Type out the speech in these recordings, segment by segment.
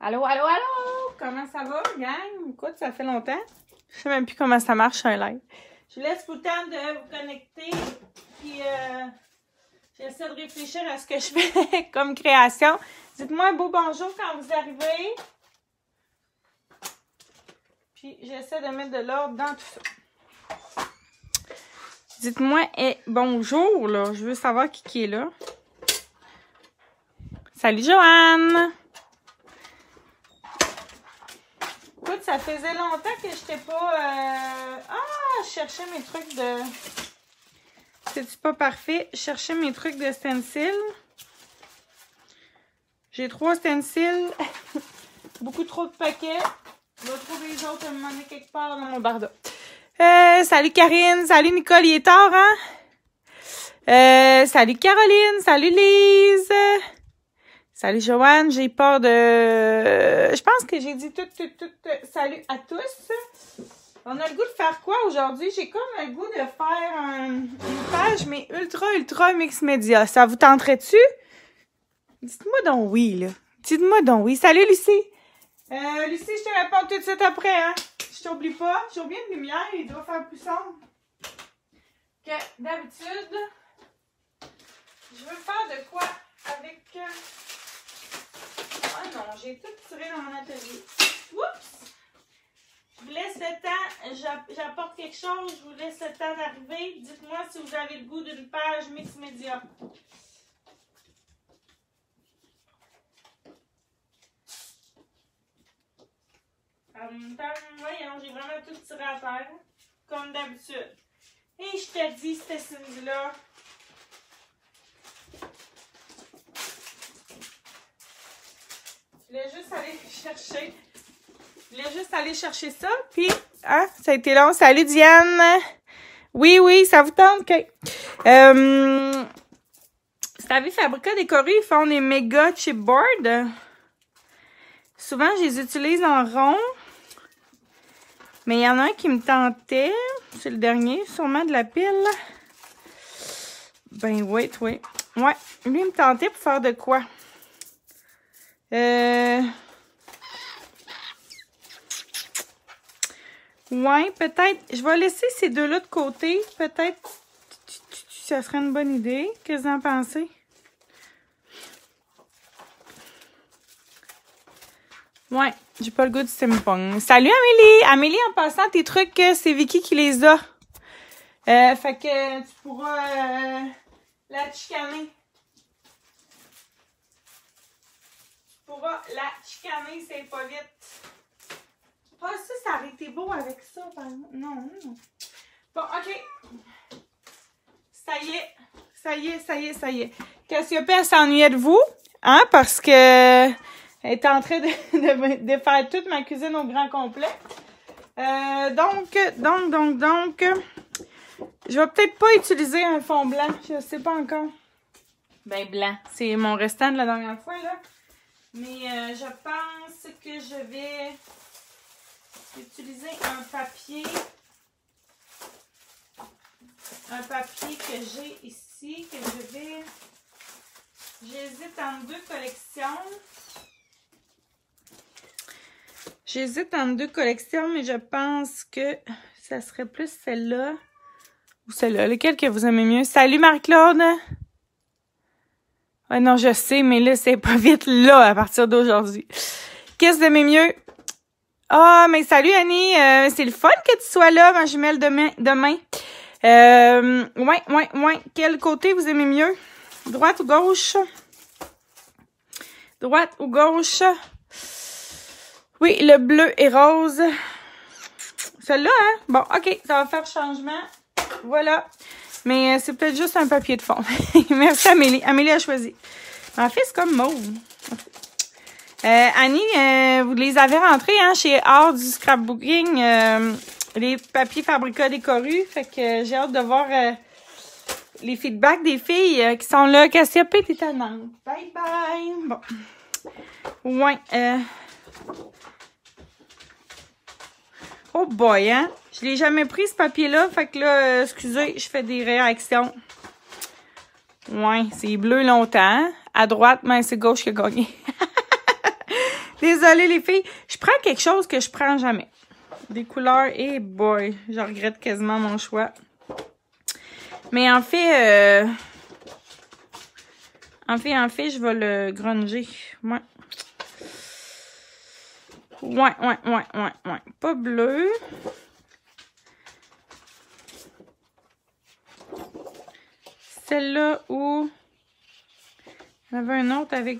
Allô, allô, allô! Comment ça va, gang? Écoute, ça fait longtemps. Je sais même plus comment ça marche un live. Je vous laisse tout le temps de vous connecter. Puis, j'essaie de réfléchir à ce que je fais comme création. Dites-moi un beau bonjour quand vous arrivez. Puis, j'essaie de mettre de l'ordre dans tout ça. Dites-moi bonjour, là. Je veux savoir qui est là. Salut, Joanne! Écoute, ça faisait longtemps que j'étais pas... je cherchais mes trucs de... C'est-tu pas parfait? Je cherchais mes trucs de stencil. J'ai 3 stencils. Beaucoup trop de paquets. Je vais trouver les autres à un moment donné quelque part dans mon barda. Salut Karine. Salut Nicole. Il est tard, hein? Salut Caroline. Salut Lise. Salut Joanne, j'ai peur de... Je pense que j'ai dit tout. Salut à tous. On a le goût de faire quoi aujourd'hui? J'ai comme le goût de faire une page, mais ultra mix média. Ça vous tenterait-tu? Dites-moi donc oui, là. Dites-moi donc oui. Salut Lucie. Lucie, je te réponds tout de suite après, hein? Je t'oublie pas. J'ai oublié une lumière, il doit faire plus sombre que d'habitude. Je veux faire de quoi avec... Ah non, j'ai tout tiré dans mon atelier. Oups! Je vous laisse le temps. J'apporte quelque chose. Je vous laisse le temps d'arriver. Dites-moi si vous avez le goût d'une page mix média. Voyons, j'ai vraiment tout tiré à terre. Comme d'habitude. Et je te dis, cette Cindy-là. Je voulais juste aller chercher ça, puis, ça a été long. Salut Diane! Oui, ça vous tente? OK. Stavi Fabrica Décoré, ils font des méga chipboards. Souvent, je les utilise en rond. Mais il y en a un qui me tentait. C'est le dernier, sûrement de la pile. Ben, oui. Ouais, lui, il me tentait pour faire de quoi? Ouais, peut-être. Je vais laisser ces deux-là de côté. Peut-être ça serait une bonne idée. Qu'est-ce que vous en pensez? Ouais, j'ai pas le goût du steampunk. Salut Amélie! Amélie, en passant, tes trucs, c'est Vicky qui les a. Fait que tu pourras la chicaner. La chicaner, c'est pas vite. Ah, ça aurait été beau avec ça, par exemple. Non. Bon, OK. Ça y est. Cassiopée, elle s'ennuyait de vous, hein, parce que elle est en train de faire toute ma cuisine au grand complet. Donc, je vais peut-être pas utiliser un fond blanc. Je sais pas encore. Ben, blanc. C'est mon restant de la dernière fois, là. Mais je pense que je vais utiliser un papier que j'ai ici, que je vais... J'hésite entre deux collections. Mais je pense que ça serait plus celle-là ou celle-là. Lequel que vous aimez mieux? Salut Marie-Claude! Ouais, non, je sais, mais là, c'est pas vite là, à partir d'aujourd'hui. Qu'est-ce que t'aimez mieux? Ah, mais salut Annie! C'est le fun que tu sois là, ma jumelle demain. Ouais. Quel côté vous aimez mieux? Droite ou gauche? Droite ou gauche? Oui, le bleu et rose. Celle-là, hein? Bon, OK, ça va faire changement. Voilà. Mais c'est peut-être juste un papier de fond. Merci Amélie. Amélie a choisi. En fait, c'est comme mauve. Annie, vous les avez rentrés, hein, chez Art du Scrapbooking. Les papiers Fabrica Décoré. Fait que j'ai hâte de voir les feedbacks des filles qui sont là. Cassiopée, t'es tannante. Bye bye. Bon. Ouais. Oh boy, hein. Je l'ai jamais pris ce papier-là. Fait que là, excusez, je fais des réactions. Ouais, c'est bleu longtemps. À droite, mais c'est gauche qui a gagné. Désolée, les filles. Je prends quelque chose que je prends jamais. Des couleurs, et boy, je regrette quasiment mon choix. Mais en fait, je vais le grunger. Ouais. Ouais. Pas bleu. Celle-là où... Il y en avait un autre avec...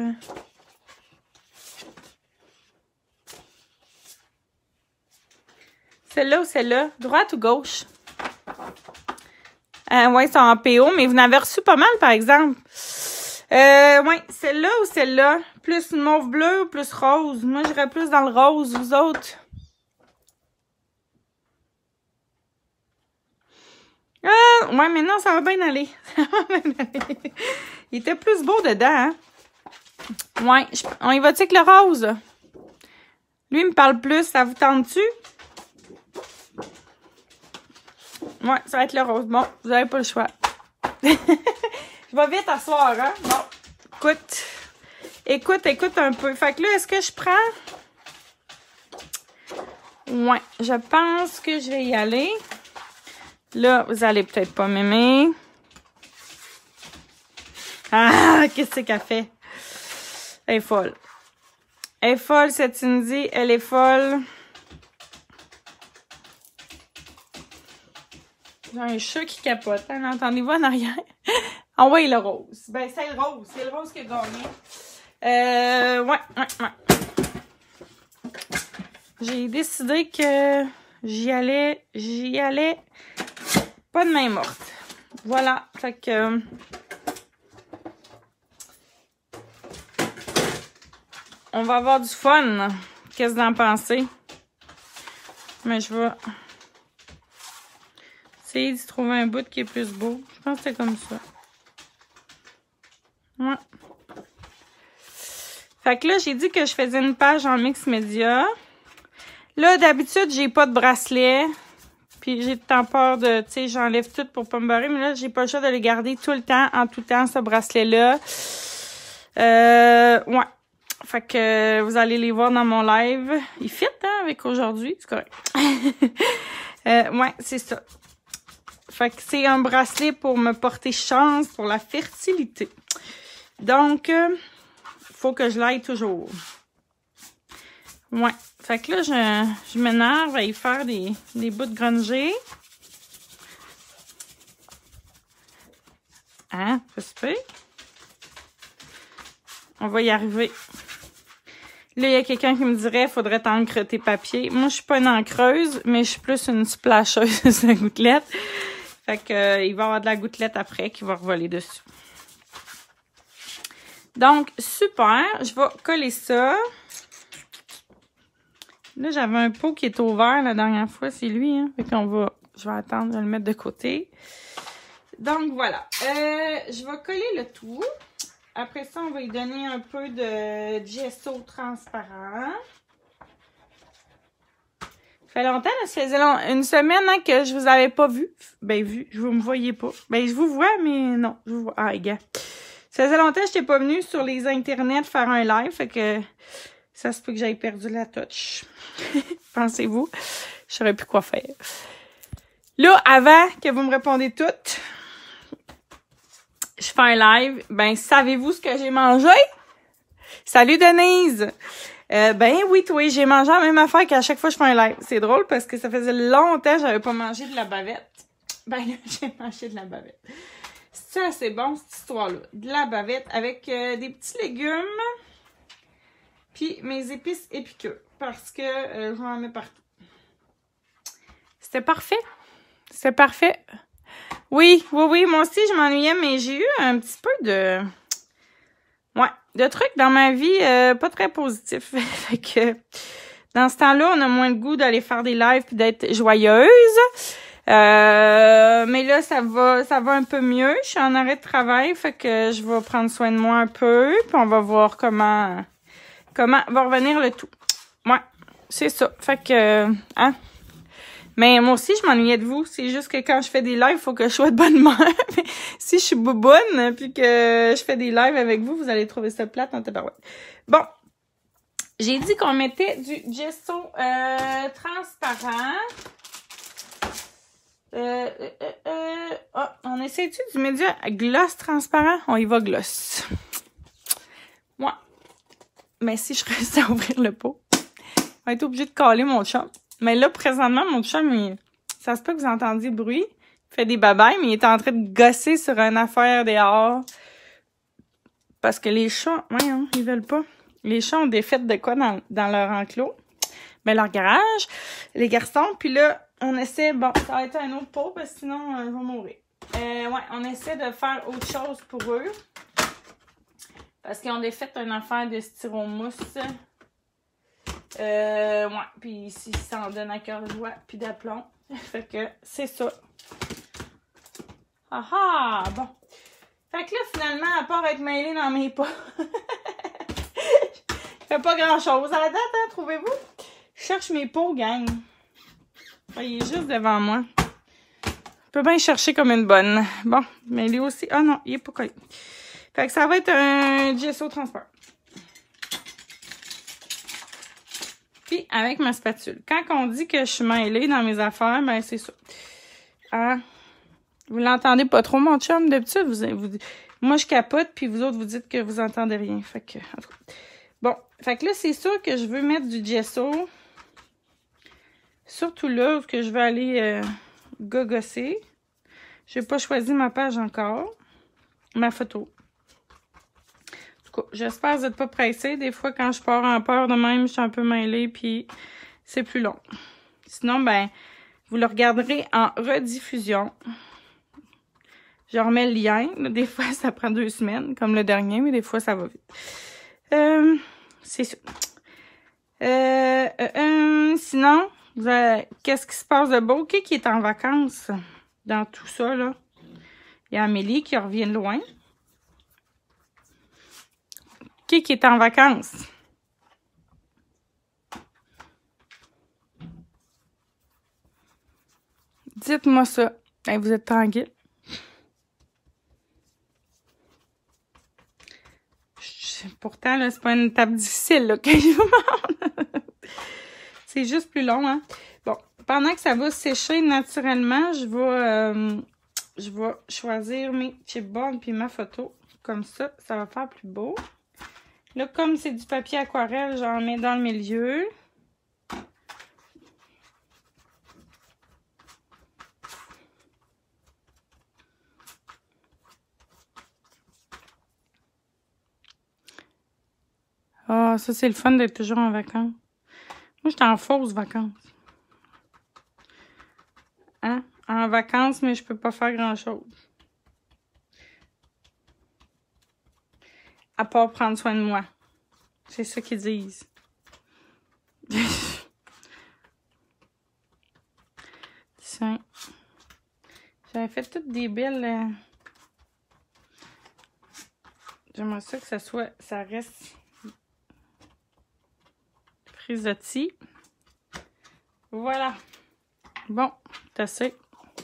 Celle-là ou celle-là? Droite ou gauche? Ouais, c'est en PO, mais vous en avez reçu pas mal, par exemple. Ouais, celle-là ou celle-là? Plus mauve bleu ou plus rose? Moi, j'irais plus dans le rose, vous autres. Ah, ouais, mais non, ça va bien aller. Ça va bien aller. Il était plus beau dedans, hein? Ouais, on y va-tu avec le rose? Lui, il me parle plus. Ça vous tente-tu? Ouais, ça va être le rose. Bon, vous n'avez pas le choix. Je vais vite asseoir, hein? Bon, écoute un peu. Fait que là, est-ce que je prends? Ouais, je pense que je vais y aller. Là, vous allez peut-être pas m'aimer. Ah, qu'est-ce qu'elle fait? Elle est folle. Elle est folle, cette Cindy. Elle est folle. J'ai un chat qui capote. Hein? Entendez-vous en arrière? Ah ouais, le rose. Ben, c'est le rose. C'est le rose qui a gagné. Ouais. J'ai décidé que j'y allais pas de main morte. Voilà. Fait que... on va avoir du fun. Qu'est-ce que vous en pensez? Mais je vais essayer de trouver un bout qui est plus beau. Je pense que c'est comme ça. Ouais. Fait que là, j'ai dit que je faisais une page en mix média. Là, d'habitude, j'ai pas de bracelet. Puis j'ai tout le temps peur de, tu sais, j'enlève tout pour pas me barrer. Mais là, j'ai pas le choix de le garder tout le temps, en tout temps, ce bracelet-là. Ouais. Fait que vous allez les voir dans mon live. Il fit, hein, avec aujourd'hui. C'est correct. Ouais, c'est ça. Fait que c'est un bracelet pour me porter chance pour la fertilité. Donc, faut que je l'aille toujours. Ouais. Fait que là, je m'énerve à y faire des bouts de granger. Hein? Ça se fait? On va y arriver. Là, il y a quelqu'un qui me dirait, faudrait t'encre tes papiers. Moi, je suis pas une encreuse, mais je suis plus une splasheuse de gouttelettes. Fait que, il va y avoir de la gouttelette après qui va revoler dessus. Donc, super. Je vais coller ça. Là, j'avais un pot qui est ouvert la dernière fois. C'est lui, hein. Fait qu'on va... Je vais attendre de le mettre de côté. Donc, voilà. Je vais coller le tout. Après ça, on va lui donner un peu de gesso transparent. Ça fait longtemps, là, ça faisait une semaine hein, que je vous avais pas vu. Ben, vous me voyez pas. Ben, je vous vois, mais non, je vous vois. Ah, gars. Ça faisait longtemps que je n'étais pas venue sur les internets faire un live, fait que ça se peut que j'aille perdu la touch. Pensez-vous? Je saurais plus quoi faire. Là, avant que vous me répondez toutes, je fais un live. Ben, savez-vous ce que j'ai mangé? Salut Denise! Ben oui, toi, j'ai mangé la même affaire qu'à chaque fois que je fais un live. C'est drôle parce que ça faisait longtemps que j'avais pas mangé de la bavette. Ben là, j'ai mangé de la bavette. Ça, c'est bon, cette histoire-là. De la bavette avec des petits légumes. Puis mes épices épicures. Parce que je m'en mets partout. C'était parfait. C'était parfait. Oui, moi aussi, je m'ennuyais, mais j'ai eu un petit peu de... Ouais, de trucs dans ma vie pas très positifs. Fait que dans ce temps-là, on a moins le goût d'aller faire des lives puis d'être joyeuse. Mais là, ça va un peu mieux. Je suis en arrêt de travail, fait que je vais prendre soin de moi un peu, puis on va voir comment va revenir le tout. Ouais, c'est ça. Fait que, hein. Mais moi aussi, je m'ennuyais de vous. C'est juste que quand je fais des lives, il faut que je sois de bonne humeur. Si je suis bouboune, puis que je fais des lives avec vous, vous allez trouver ça plate en tabarouette. Bon. J'ai dit qu'on mettait du gesso transparent. On essaie-tu du média gloss transparent? On y va gloss. Moi. Mais si je réussis à ouvrir le pot, on va être obligé de caler mon chum. Mais là, présentement, mon chum, ça se peut que vous entendiez le bruit. Il fait des babayes, mais il est en train de gosser sur une affaire dehors. Parce que les chats, voyons, ils veulent pas. Les chats ont des fêtes de quoi dans leur enclos? Ben, leur garage. Les garçons, puis là, on essaie, bon, ça va être un autre pot, parce que sinon, je vais mourir. Ouais, on essaie de faire autre chose pour eux. Parce qu'ils ont défait une affaire de styromousse. Ouais, puis ici, ça en donne à cœur joie, puis d'aplomb. Fait que c'est ça. Ah ah! Bon. Fait que là, finalement, à part être mêlée dans mes pas, je fais pas grand-chose. À la date, hein, trouvez-vous? Je cherche mes pots, gang. Il est juste devant moi. Je peux bien chercher comme une bonne. Bon, mais lui aussi... Ah non, il est pas collé. Fait que ça va être un gesso transparent. Puis, avec ma spatule. Quand on dit que je suis mêlée dans mes affaires, ben c'est ça. Ah, vous l'entendez pas trop, mon chum, d'habitude. Moi, je capote, puis vous autres, vous dites que vous entendez rien. Fait que, en tout cas. Bon, fait que là, c'est sûr que je veux mettre du gesso. Surtout là, où que je veux aller gogosser. J'ai pas choisi ma page encore. Ma photo. En tout cas, j'espère que vous n'êtes pas pressés. Des fois, quand je pars en peur de même, je suis un peu mêlée, puis c'est plus long. Sinon, ben, vous le regarderez en rediffusion. Je remets le lien. Des fois, ça prend 2 semaines, comme le dernier, mais des fois, ça va vite. C'est ça. Sinon, qu'est-ce qui se passe de beau? Qui est en vacances dans tout ça, là? Il y a Amélie qui revient de loin. Qui est en vacances? Dites-moi ça. Hey, vous êtes tranquille? Pourtant, là, c'est pas une table difficile, là, que je vous montre. C'est juste plus long, hein? Bon, pendant que ça va sécher naturellement, je vais choisir mes chipboards puis ma photo. Comme ça, ça va faire plus beau. Là, comme c'est du papier aquarelle, j'en mets dans le milieu. Ah, ça, c'est le fun d'être toujours en vacances. Moi, j'étais en fausses vacances. Hein? En vacances, mais je peux pas faire grand-chose. À part prendre soin de moi. C'est ça qu'ils disent. Tiens. J'avais fait toutes des belles... J'aimerais ça que ça reste frisottis. Voilà. Bon, c'est assez.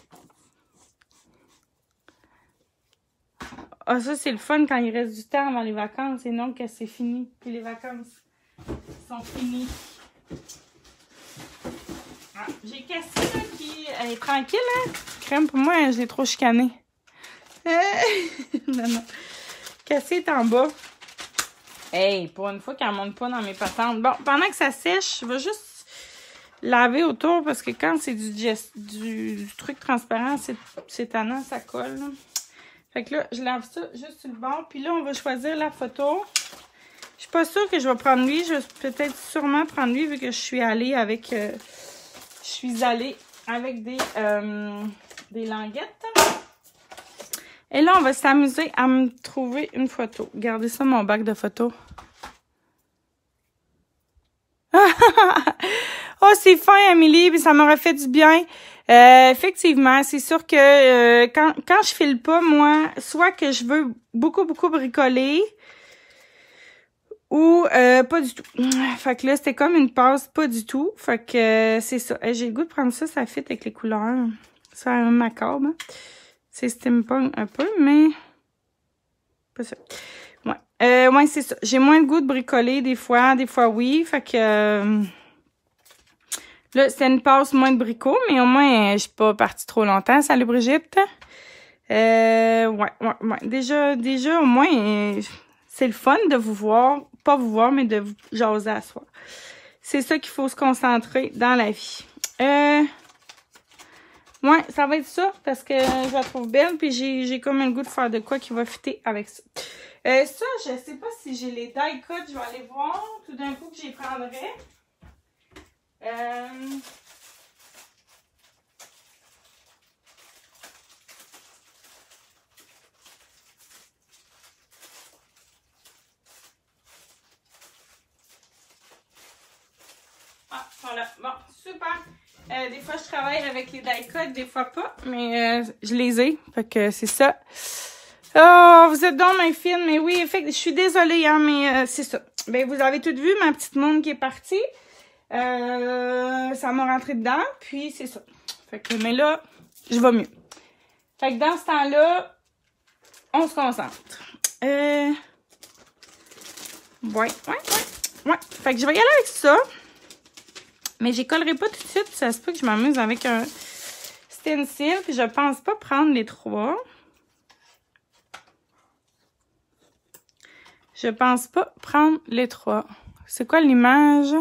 Ah, ça, c'est le fun quand il reste du temps avant les vacances et non que c'est fini. Puis les vacances sont finies. Ah, j'ai Cassie, là, qui elle est tranquille, hein? Crème, pour moi, je l'ai trop chicanée. Non, non. Cassie est en bas. Hey, pour une fois qu'elle monte pas dans mes patentes. Bon, pendant que ça sèche, je vais juste laver autour parce que quand c'est du truc transparent, c'est tannant, ça colle. Là. Fait que là, je lave ça juste sur le bord. Puis là, on va choisir la photo. Je suis pas sûre que je vais prendre lui. Je vais peut-être sûrement prendre lui vu que je suis allée avec... des languettes. Et là, on va s'amuser à me trouver une photo. Regardez ça, mon bac de photos. Oh, c'est fin, Amélie, puis ça m'aurait fait du bien. Effectivement, c'est sûr que quand je file pas, moi, soit que je veux beaucoup bricoler ou pas du tout. Fait que là, c'était comme une passe pas du tout. Fait que c'est ça. J'ai le goût de prendre ça, ça fit avec les couleurs. C'est un macabre. Hein? C'est steampunk un peu, mais pas ça. Ouais. Ouais, c'est ça. J'ai moins le goût de bricoler des fois oui. Fait que là, c'est une passe moins de bricot, mais au moins, je suis pas partie trop longtemps. Salut Brigitte. Ouais. Déjà, au moins, c'est le fun de vous voir. Pas vous voir, mais de vous jaser à soi. C'est ça qu'il faut se concentrer dans la vie. Ouais, ça va être ça, parce que je la trouve belle, puis j'ai comme le goût de faire de quoi qui va fitter avec ça. Ça, je sais pas si j'ai les die cuts, je vais aller voir tout d'un coup que j'y prendrai. Ah, voilà. Bon, super. Des fois, je travaille avec les die cuts, des fois pas, mais je les ai. Fait que c'est ça. Oh, vous êtes dans mes films, mais oui, je suis désolée, hein, mais c'est ça. Ben, vous avez toutes vu ma petite monde qui est partie. Ça m'a rentré dedans, puis c'est ça. Fait que, mais là, je vais mieux. Fait que dans ce temps-là, on se concentre. Ouais. Fait que je vais y aller avec ça. Mais j'y collerai pas tout de suite. Ça se peut que je m'amuse avec un stencil. Puis je pense pas prendre les 3. Je pense pas prendre les 3. C'est quoi l'image?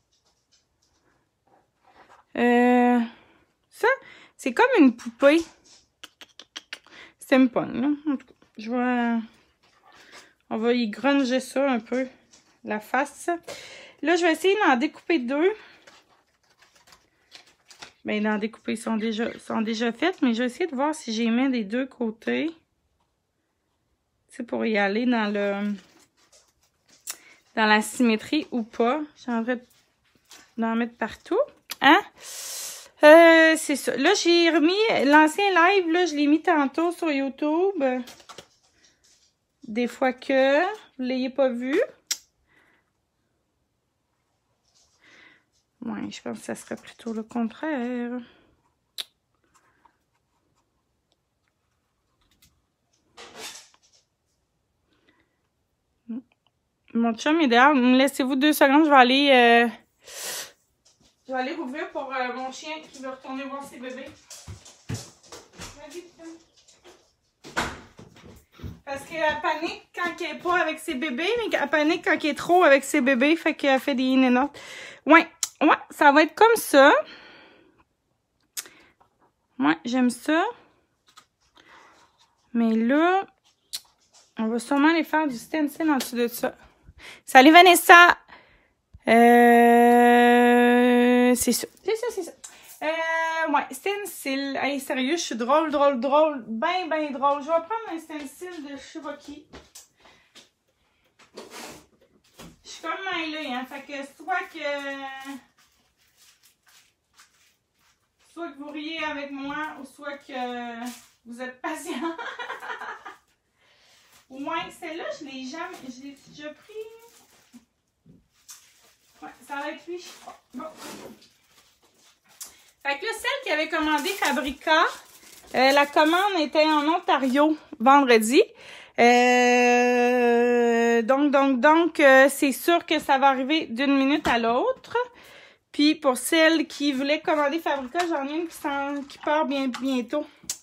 Ça, c'est comme une poupée. C'est me pogne, là. En tout cas, je vais... On va y grunger ça un peu. La face. Là, je vais essayer d'en découper 2. Ben, d'en découper, ils sont déjà faites, mais je vais essayer de voir si j'y mets des 2 côtés. Tu sais, pour y aller dans la symétrie ou pas. J'ai envie d'en mettre partout. Hein? C'est ça. Là, j'ai remis l'ancien live, là, je l'ai mis tantôt sur YouTube. Des fois que vous ne l'ayez pas vu. Ouais, je pense que ça serait plutôt le contraire. Mon chum est dehors. Laissez-vous 2 secondes. Je vais aller rouvrir pour mon chien qui veut retourner voir ses bébés. Parce qu'elle panique quand elle n'est pas avec ses bébés, mais elle panique quand elle est trop avec ses bébés. Fait qu'elle fait des in and out. Ouais, ça va être comme ça. Ouais, j'aime ça. Mais là, on va sûrement aller faire du stencil en dessous de ça. Salut Vanessa! C'est ça. Ouais, stencil. Hey, sérieux, je suis drôle. Ben drôle. Je vais prendre un stencil de je sais pas qui. Je suis comme mêlée, hein. Fait que soit que vous riez avec moi, ou soit que vous êtes patient. Ouais, celle-là, je l'ai déjà pris. Ouais, ça va être lui, je crois. Bon. Fait que là, celle qui avait commandé Fabrica, la commande était en Ontario vendredi. Donc, c'est sûr que ça va arriver d'une minute à l'autre. Puis pour celle qui voulait commander Fabrica, j'en ai une qui part bientôt.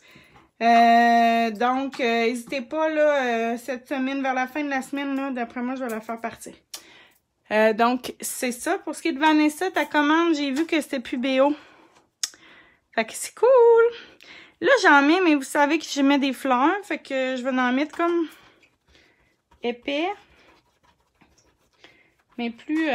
Donc, n'hésitez pas, là, cette semaine, vers la fin de la semaine, là, d'après moi, je vais la faire partir. Donc, c'est ça. Pour ce qui est de Vanessa, ta commande, j'ai vu que c'était plus BO. Fait que c'est cool. Là, j'en mets, mais vous savez que je mets des fleurs. Fait que je vais en mettre comme épais. Mais plus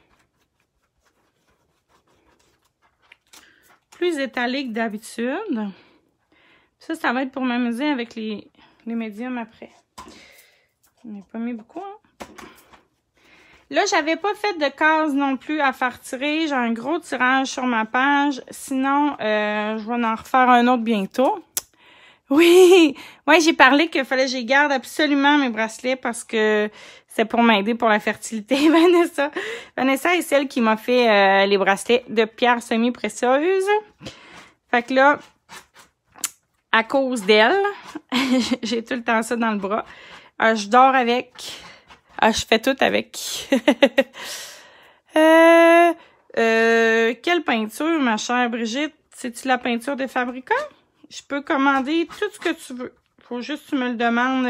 étalé que d'habitude. Ça va être pour m'amuser avec les médiums après. Je n'ai pas mis beaucoup, hein? Là, j'avais pas fait de cases non plus à faire tirer. J'ai un gros tirage sur ma page. Sinon, je vais en refaire un autre bientôt. Oui! Ouais, j'ai parlé qu'il fallait que j'y garde absolument mes bracelets parce que c'est pour m'aider pour la fertilité, Vanessa. Vanessa est celle qui m'a fait les bracelets de pierres semi-précieuses. Fait que là, à cause d'elle, j'ai tout le temps ça dans le bras. Je dors avec. Ah, je fais tout avec. Quelle peinture, ma chère Brigitte? C'est-tu la peinture de Fabricant? Je peux commander tout ce que tu veux. Faut juste que tu me le demandes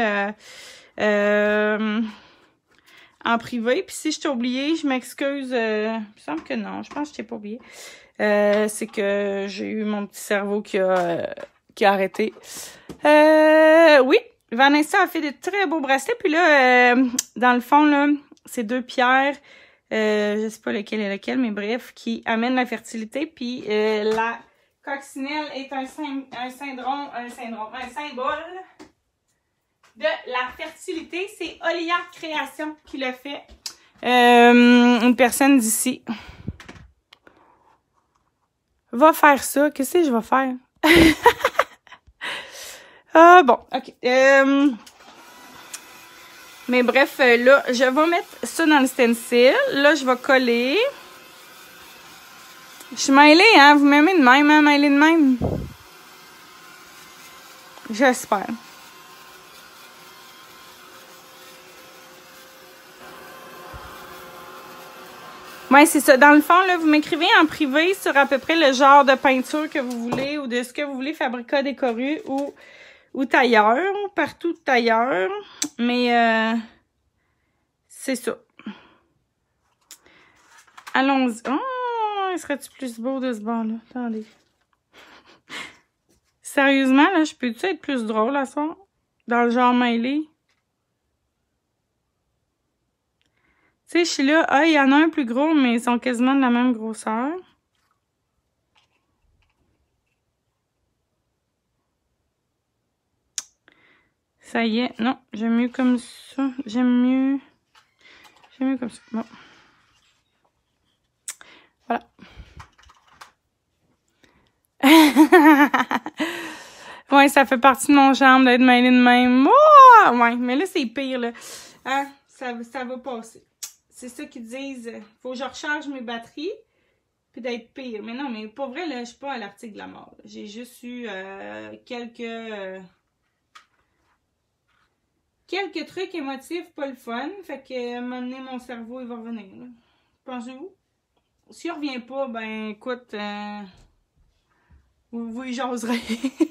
en privé. Puis si je t'ai oublié, je m'excuse. Il me semble que non. Je pense que je t'ai pas oublié. C'est que j'ai eu mon petit cerveau qui a arrêté. Oui, Vanessa a fait de très beaux bracelets. Puis là, dans le fond, là, c'est 2 pierres. Je sais pas lequel est lequel, mais bref, qui amènent la fertilité. Puis la coccinelle est un symbole de la fertilité. C'est Olia Création qui le fait. Une personne d'ici. Va faire ça. Qu'est-ce que je vais faire? Ah, bon, OK. Mais bref, là, je vais mettre ça dans le stencil. Là, je vais coller. Je suis mêlée, hein? Vous m'aimez de même, hein? Mêlée de même? J'espère. Ouais, c'est ça. Dans le fond, là, vous m'écrivez en privé sur à peu près le genre de peinture que vous voulez ou de ce que vous voulez, Fabrica Décoru ou tailleur, partout tailleur. Mais c'est ça. Allons-y. Oh, serait-tu plus beau de ce bord-là? Attendez. Sérieusement, là, je peux-tu être plus drôle à ça? Dans le genre mêlé? Tu sais, je suis là, ah, il y en a un plus gros, mais ils sont quasiment de la même grosseur. Ça y est, non, j'aime mieux comme ça. J'aime mieux comme ça. Bon. Voilà. Ouais, ça fait partie de mon charme d'être mêlée de même. Oh! Ouais, mais là, c'est pire, là. Hein? Ça va passer. C'est ça qu'ils disent. Faut que je recharge mes batteries, puis d'être pire. Mais non, mais pour vrai, là, je suis pas à l'article de la mort. J'ai juste eu quelques trucs émotifs, pas le fun. Fait que, à un moment donné, mon cerveau, il va revenir. Pensez-vous? S'il revient pas, ben, écoute, vous y jaserez.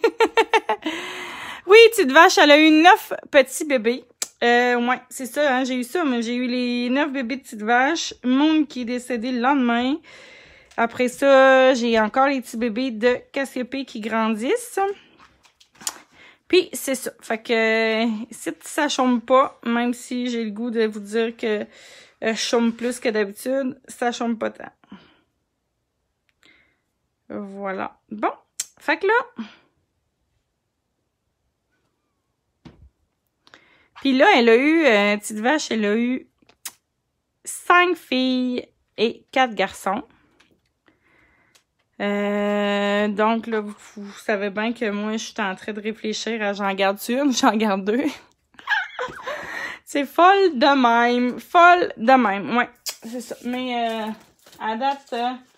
Oui, petite vache, elle a eu 9 petits bébés. Ouais, c'est ça, hein, j'ai eu ça, mais j'ai eu les 9 bébés de petite vache. Moon qui est décédé le lendemain. Après ça, j'ai encore les petits bébés de Cassiopée qui grandissent. Puis, c'est ça. Fait que, si ça chôme pas, même si j'ai le goût de vous dire que je chôme plus que d'habitude, ça chôme pas tant. Voilà. Bon. Fait que là... Puis là, elle a eu, petite vache, elle a eu 5 filles et 4 garçons. Donc là, vous savez bien que moi, je suis en train de réfléchir à j'en garde une, j'en garde 2. C'est folle de même. Folle de même. Ouais, c'est ça. Mais à date,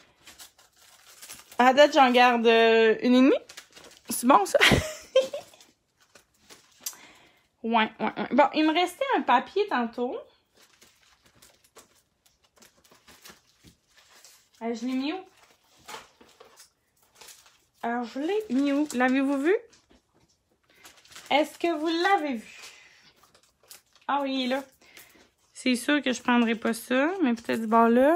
j'en garde une et demie. C'est bon, ça? Ouais. Bon, il me restait un papier tantôt. Je l'ai mis où? Alors, je l'ai mis où? L'avez-vous vu? Est-ce que vous l'avez vu? Ah oui, il est là. C'est sûr que je prendrai pas ça, mais peut-être du bord là.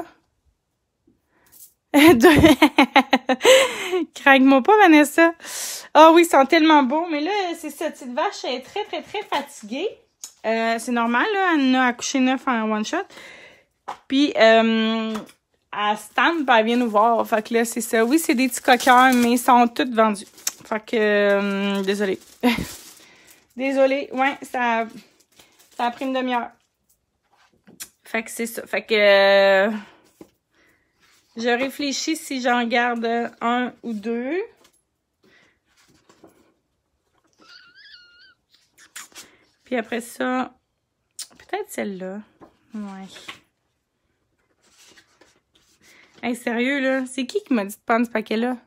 Craque-moi pas, Vanessa. Ah oui, ils sont tellement beaux. Mais là, c'est ça. Petite vache, elle est très, très, très fatiguée. C'est normal, là. Elle en a accouché 9 en one shot. Puis, elle stamp, elle vient nous voir. Fait que là, c'est ça. Oui, c'est des petits coquins, mais ils sont tous vendus. Fait que, désolée. Désolée. Ouais, ça a pris une demi-heure. Fait que c'est ça. Fait que, je réfléchis si j'en garde un ou deux. Puis après ça, peut-être celle-là. Ouais. Hey, sérieux, là? C'est qui m'a dit de prendre ce paquet-là?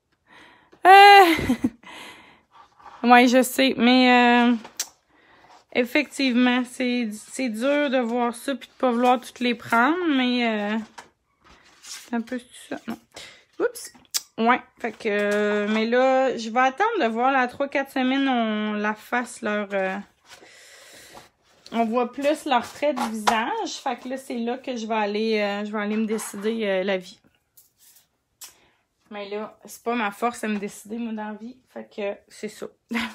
Ouais, je sais, mais Effectivement, c'est dur de voir ça puis de pas vouloir toutes les prendre, mais c'est un peu ça. Non. Oups! Ouais, fait que... mais là, je vais attendre de voir la 3-4 semaines, on la fasse leur... on voit plus leur trait du visage. Fait que là, c'est là que je vais aller me décider la vie. Mais là, c'est pas ma force à me décider, moi, dans la vie. Fait que c'est ça.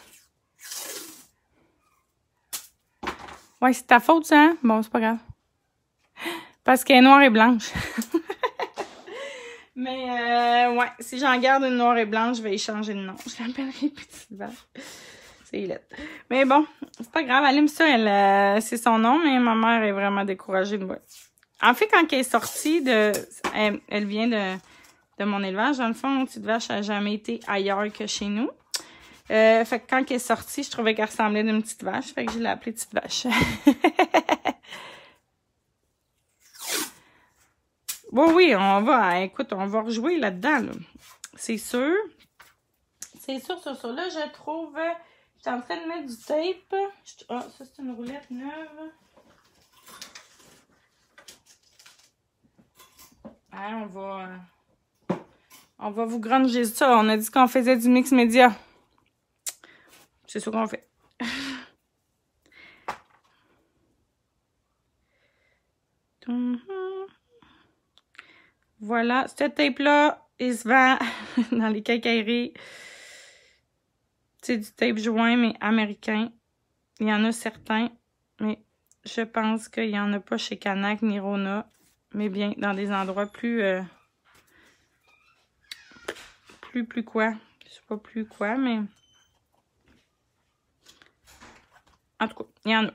Ouais, c'est ta faute, ça, hein? Bon, c'est pas grave. Parce qu'elle est noire et blanche. Mais, ouais, si j'en garde une noire et blanche, je vais y changer de nom. Je l'appellerai Petite Vache. C'est lettre. Mais bon, c'est pas grave. Elle aime ça, elle, c'est son nom, mais ma mère est vraiment découragée de moi. En fait, quand elle est sortie elle vient de mon élevage, dans le fond, Petite Vache n'a jamais été ailleurs que chez nous. Fait que quand elle est sortie, je trouvais qu'elle ressemblait d'une petite vache. Fait que je l'ai appelée Petite Vache. Bon, oui, écoute, on va rejouer là-dedans, là. C'est sûr. C'est sûr, sur ça. Là, je trouve, je suis en train de mettre du tape. Ah, ça, c'est une roulette neuve. Hein, on va vous granger ça. On a dit qu'on faisait du mix média. C'est ça qu'on fait. Voilà, ce tape-là, il se vend dans les quincailleries. C'est du tape joint, mais américain. Il y en a certains, mais je pense qu'il n'y en a pas chez Canac ni Rona, mais bien dans des endroits plus quoi. Je sais pas plus quoi, mais... En tout cas, il y en a.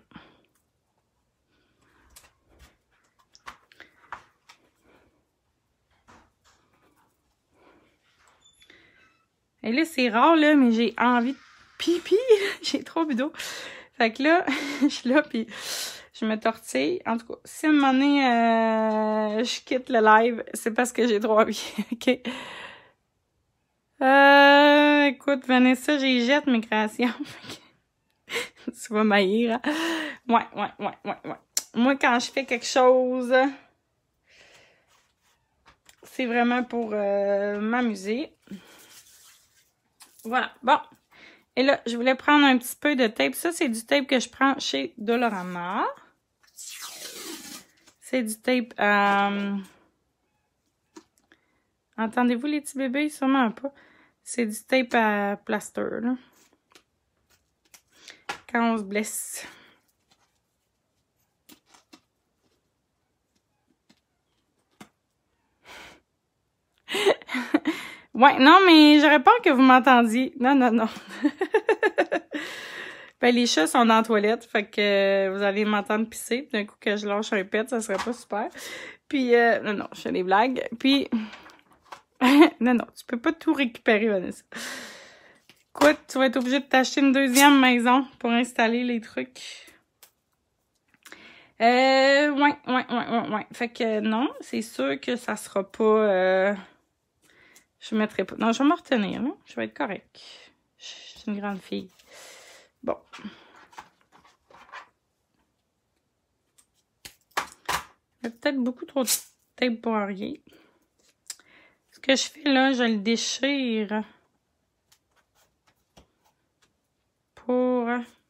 Et là, c'est rare, là, mais j'ai envie de pipi. J'ai trop bu d'eau. Fait que là, je suis là, puis je me tortille. En tout cas, si à un moment donné, je quitte le live, c'est parce que j'ai trop envie. OK? Écoute, Vanessa, j'y jette mes créations. Tu vas m'haïr, hein? Ouais. Moi, quand je fais quelque chose, c'est vraiment pour m'amuser. Voilà, bon. Et là, je voulais prendre un petit peu de tape. Ça, c'est du tape que je prends chez Dolorama. C'est du tape... Entendez-vous les petits bébés? Sûrement pas. C'est du tape à plaster, là. Quand on se blesse. Ouais, non, mais j'aurais peur que vous m'entendiez. Non. Ben, les chats sont dans la toilette, fait que vous allez m'entendre pisser. D'un coup que je lâche un pet, ça serait pas super. Puis, non, je fais des blagues. Puis, non, tu peux pas tout récupérer, Vanessa. Écoute, tu vas être obligé de t'acheter une deuxième maison pour installer les trucs. Ouais. Fait que non, c'est sûr que ça sera pas... Je mettrai pas... Non, je vais me retenir, hein? Je vais être correcte. Je suis une grande fille. Bon. Il y a peut-être beaucoup trop de tape pour rien. Ce que je fais là, je le déchire pour...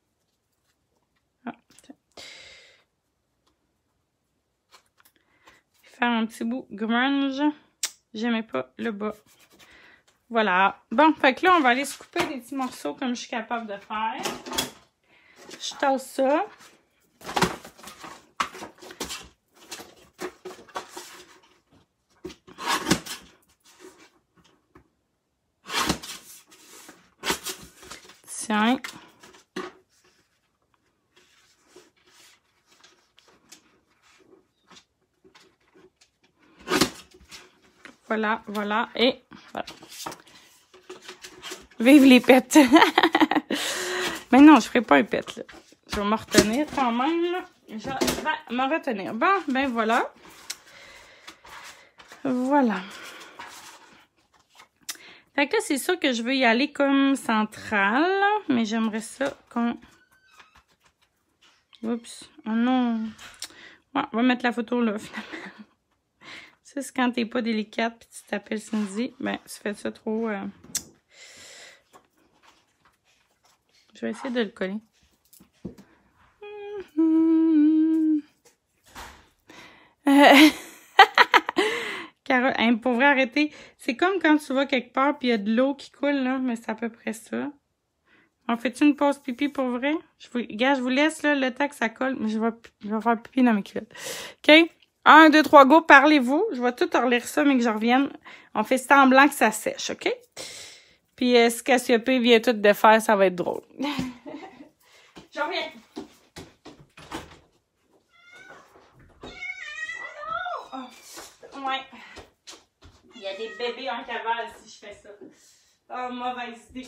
faire un petit bout grunge. J'aimais pas le bas. Voilà. Bon, fait que là, on va aller se couper des petits morceaux comme je suis capable de faire. Je tasse ça. Tiens. Voilà, et voilà. Vive les pets! Mais non, je ferai pas un pet, là. Je vais me retenir quand même. Je vais me retenir. Bon, ben voilà. Voilà. Fait que là, c'est sûr que je veux y aller comme centrale, mais j'aimerais ça qu'on... Oups. Oh non. Ouais, on va mettre la photo là, finalement. Ça, c'est quand t'es pas délicate puis tu t'appelles Cindy. Ben, tu fais ça trop... Je vais essayer de le coller. Carole, hein, pour vrai, arrêter. C'est comme quand tu vas quelque part puis il y a de l'eau qui coule, là, mais c'est à peu près ça. On fait-tu une pause pipi pour vrai? Gars, je vous laisse là, le temps que ça colle, mais je vais faire pipi dans mes culottes. OK? 1, 2, 3, go, parlez-vous. Je vais tout relire ça, mais que je revienne. On fait semblant que ça sèche, OK? Puis ce Cassiopée vient tout de faire, ça va être drôle. Je reviens. Ouais. Il y a des bébés en cavale si je fais ça. Oh, mauvaise idée.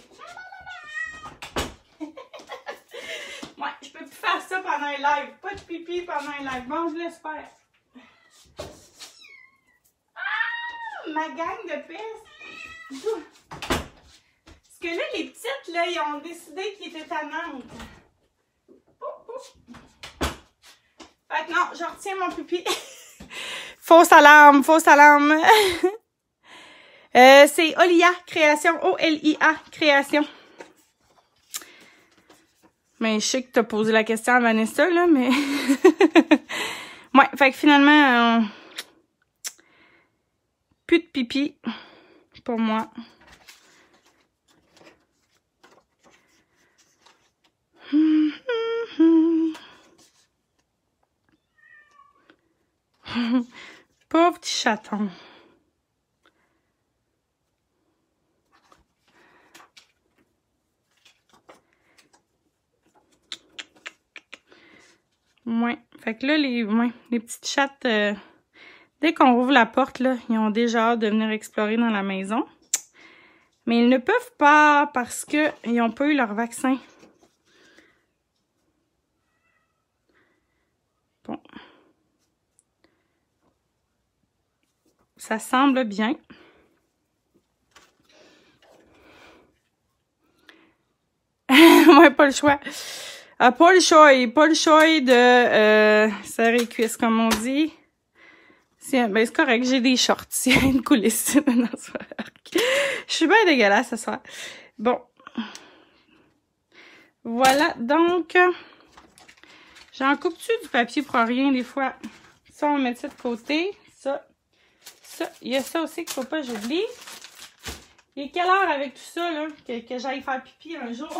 Ouais, je peux plus faire ça pendant un live. Pas de pipi pendant un live. Bon, je l'espère. Ah! Ma gang de peste. Parce que là, les petites, là, ils ont décidé qu'ils étaient tannantes. Fait que non, je retiens mon pipi. Fausse alarme, fausse alarme. C'est Olia Création, O-L-I-A Création. Mais je sais que t'as posé la question à Vanessa, là, mais... Ouais, fait que finalement, plus de pipi pour moi. Pauvre petit chaton. Ouais. Fait que là, les petites chattes, dès qu'on rouvre la porte, là, ils ont déjà hâte de venir explorer dans la maison. Mais ils ne peuvent pas parce qu'ils n'ont pas eu leur vaccin. Bon. Ça semble bien. Ouais, pas le choix. Pas le choix de serrer les cuisses, comme on dit. Ben, c'est correct, j'ai des shorts. Il y a une coulisse. Non, je suis bien dégueulasse ce soir. Bon. Voilà, donc, j'en coupe-tu du papier pour rien des fois? Ça, on met ça de côté. Ça. Il y a ça aussi qu'il faut pas que j'oublie. Il est quelle heure avec tout ça, là, que j'aille faire pipi un jour?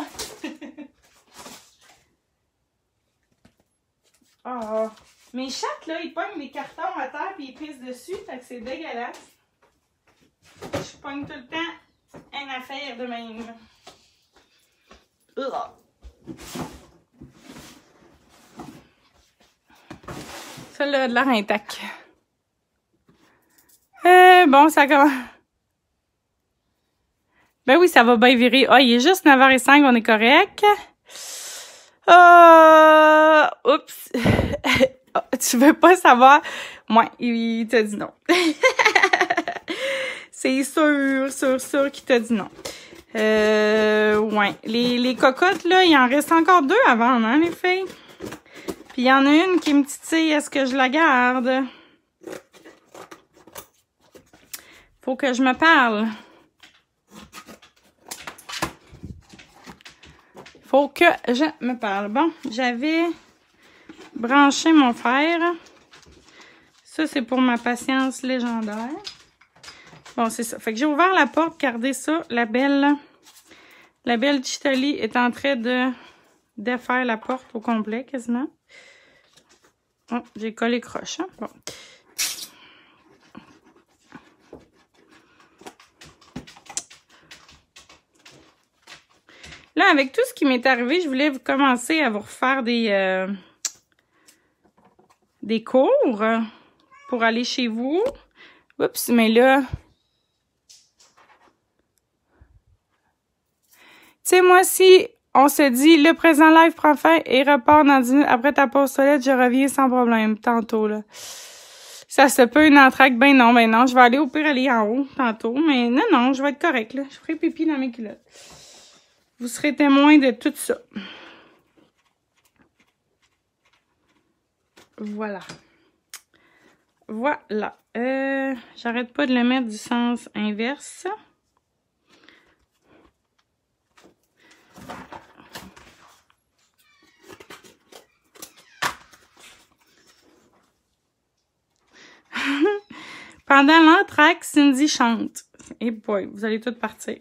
Oh, mes chattes, là, ils pognent des cartons à terre puis ils pissent dessus, fait que c'est dégueulasse. Je pogne tout le temps une affaire de même. Celle-là a de l'air intact. Bon, ça commence. Ben oui, ça va bien virer. Ah, il est juste 9h05, on est correct. Oups. Tu veux pas savoir? Ouais, il t'a dit non. C'est sûr qu'il t'a dit non. Ouais. Les cocottes, là, il en reste encore 2 à vendre, hein, les filles? Puis il y en a une qui me titille, est-ce que je la garde? Faut que je me parle. Faut que je me parle. Bon, j'avais branché mon fer. Ça, c'est pour ma patience légendaire. Bon, c'est ça. Fait que j'ai ouvert la porte. Regardez ça. La belle Chitali est en train de défaire la porte au complet, quasiment. Oh, j'ai collé croche, hein? Bon. Là, avec tout ce qui m'est arrivé, je voulais commencer à vous refaire des cours pour aller chez vous. Oups, mais là... Tu sais, moi, si on se dit, le présent live prend fin et repart dans 10 minutes après ta pause toilette, je reviens sans problème, tantôt, là. Ça se peut une entraque, ben non, je vais aller au pire aller en haut, tantôt. Mais non, je vais être correct, là. Je ferai pipi dans mes culottes. Vous serez témoin de tout ça. Voilà. Voilà. J'arrête pas de le mettre du sens inverse. Pendant l'entracte, Cindy chante. Et boy, vous allez toutes partir.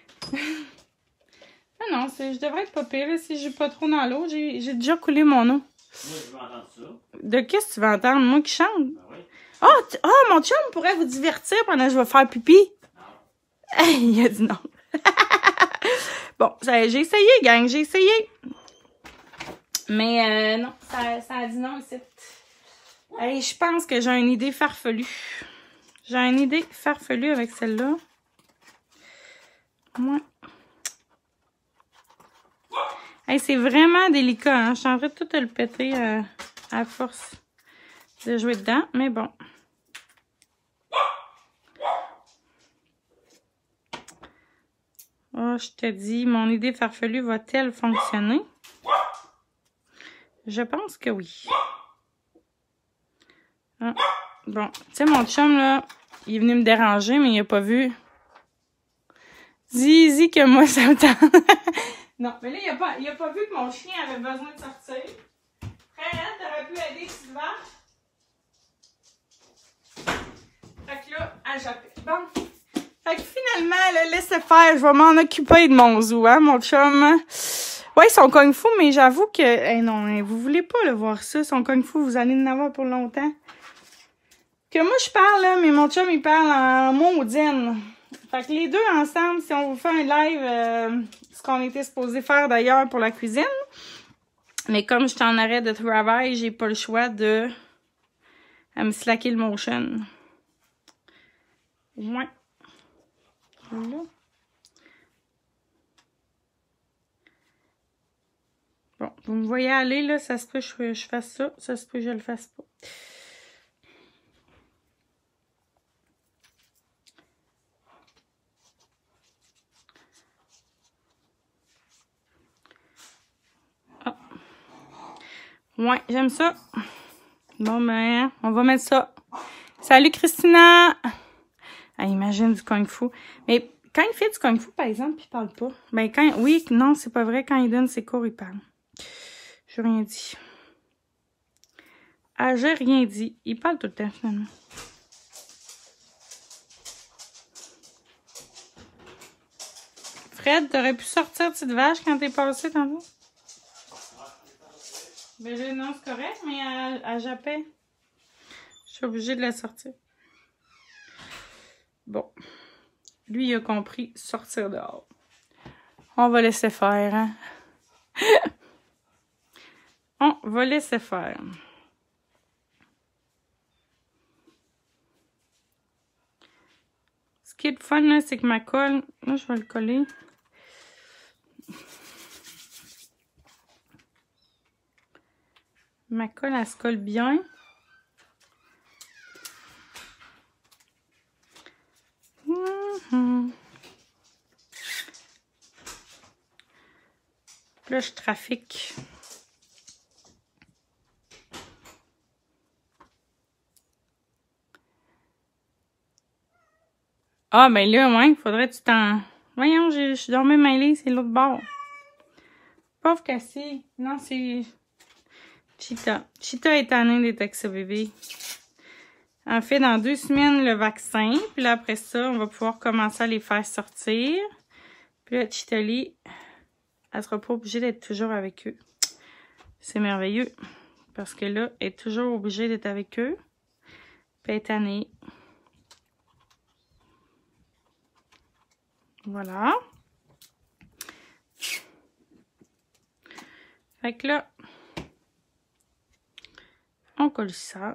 Ah non, je devrais être pas pire là, si j'ai pas trop dans l'eau. J'ai déjà coulé mon eau. Moi, je veux entendre ça. De qu'est-ce que tu veux entendre? Moi qui chante? Ben oui. Oh, mon chum pourrait vous divertir pendant que je vais faire pipi. Il a dit non. Bon, j'ai essayé, gang, j'ai essayé. Mais non, ça a dit non ici. Hey, je pense que j'ai une idée farfelue. J'ai une idée farfelue avec celle-là. Ouais. Hey, c'est vraiment délicat, hein? Je suis en train de tout le péter à force de jouer dedans, mais bon. Oh, je te dis, mon idée farfelue va-t-elle fonctionner? Je pense que oui. Ah, bon, tu sais, mon chum, là, il est venu me déranger, mais il n'a pas vu. Dis que moi, ça me tente. Non, mais là, il a pas vu que mon chien avait besoin de sortir. Frère, t'aurais pu aider si tu vas. Fait que là, à japper. Bon. Fait que finalement, là, laissez faire. Je vais m'en occuper de mon zoo, hein, mon chum. Ouais, son kung fu, mais j'avoue que... Hey, non, vous voulez pas le voir ça, son kung fu, vous allez en avoir pour longtemps. Que moi, je parle, là, mais mon chum, il parle en maudine. Fait que les deux ensemble, si on vous fait un live, ce qu'on était supposé faire d'ailleurs pour la cuisine. Mais comme je suis en arrêt de travail, j'ai pas le choix de me slacker le motion. Ouais. Là. Bon, vous me voyez aller, là, ça se peut que je fasse ça, ça se peut que je le fasse pas. Ouais, j'aime ça. Bon, ben, on va mettre ça. Salut, Christina! Ah, imagine du kung fu. Mais quand il fait du kung fu, par exemple, il parle pas. Ben, quand... Oui, non, c'est pas vrai. Quand il donne ses cours, il parle. J'ai rien dit. Ah, j'ai rien dit. Il parle tout le temps, finalement. Fred, t'aurais pu sortir petite vache quand t'es passé tantôt? Ben là, non, c'est correct, mais à japper. Je suis obligée de la sortir. Bon. Lui, il a compris sortir dehors. On va laisser faire, hein? On va laisser faire. Ce qui est le fun, là, c'est que ma colle... Là, je vais le coller. Ma colle, elle se colle bien. Là, je trafique. Ah, ben là, ouais, faudrait que tu t'en... Voyons, je suis dormie mêlée, c'est l'autre bord. Pauvre Cassie. Non, c'est... Cheetah. Cheetah est tannée d'être avec ce bébé. En fait, dans 2 semaines, le vaccin. Puis là, après ça, on va pouvoir commencer à les faire sortir. Puis là, Cheetah-Lee, elle sera pas obligée d'être toujours avec eux. C'est merveilleux. Parce que là, elle est toujours obligée d'être avec eux. Puis elle est tannée. Voilà. Fait que là, on colle ça.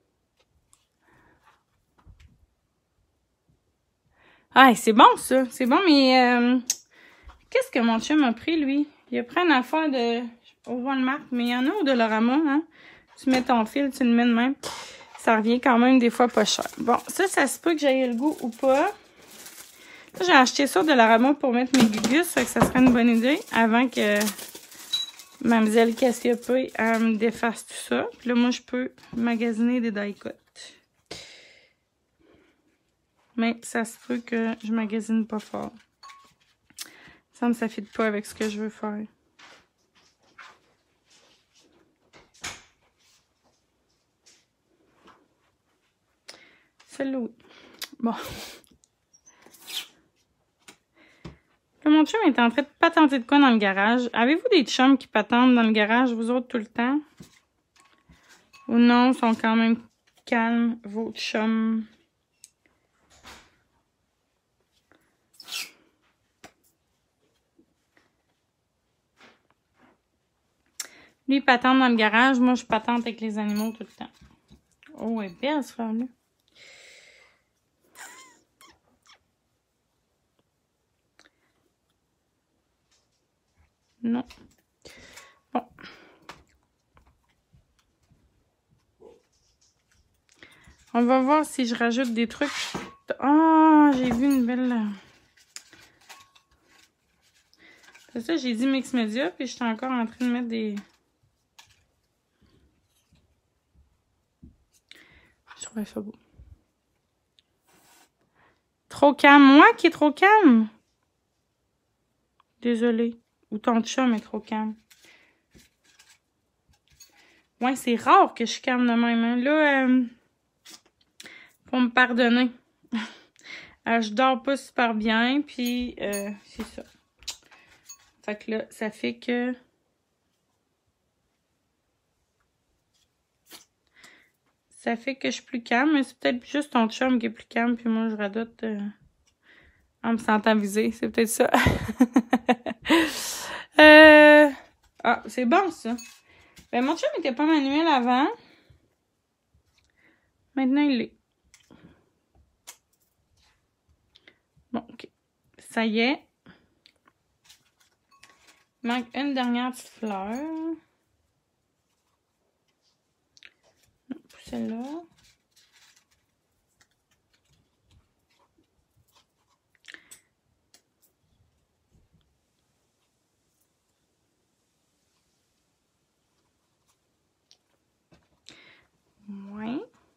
Ah, c'est bon ça. C'est bon, mais qu'est-ce que mon chum a pris, lui? Il a pris une affaire de... Au Walmart, mais il y en a au Dollarama, hein? Tu mets ton fil, tu le mets de même. Ça revient quand même des fois pas cher. Bon, ça se peut que j'aille le goût ou pas. J'ai acheté ça au Dollarama pour mettre mes gugus, fait que ça serait une bonne idée avant que Mademoiselle Cassiopeia, elle me défasse tout ça. Puis là, moi, je peux magasiner des die-cuts. Mais ça se peut que je magasine pas fort. Ça me fit pas avec ce que je veux faire. Celle-là, oui. Bon. Là, mon chum est en train de patenter de quoi dans le garage. Avez-vous des chums qui patentent dans le garage, vous autres, tout le temps? Ou non, sont quand même calmes, vos chums? Lui, il patente dans le garage. Moi, je patente avec les animaux tout le temps. Oh, elle est belle, ce fleur-là. Non. Bon. On va voir si je rajoute des trucs. Oh, j'ai vu une belle... C'est ça, j'ai dit mix média, puis j'étais encore en train de mettre des... Je trouvais ça beau. Trop calme. Moi qui est trop calme? Désolée. Ou ton chum est trop calme. Ouais, c'est rare que je suis calme de même. Hein. Là, faut me pardonner. Je dors pas super bien, puis c'est ça. Fait que là, ça fait que... Ça fait que je suis plus calme, mais c'est peut-être juste ton chum qui est plus calme, puis moi, je radote en me sentant visée. C'est peut-être ça. Ah, c'est bon, ça. Ben, mon chum était pas manuel avant. Maintenant, il l'est. Bon, OK. Ça y est. Il manque une dernière petite fleur. Celle-là. Ouais.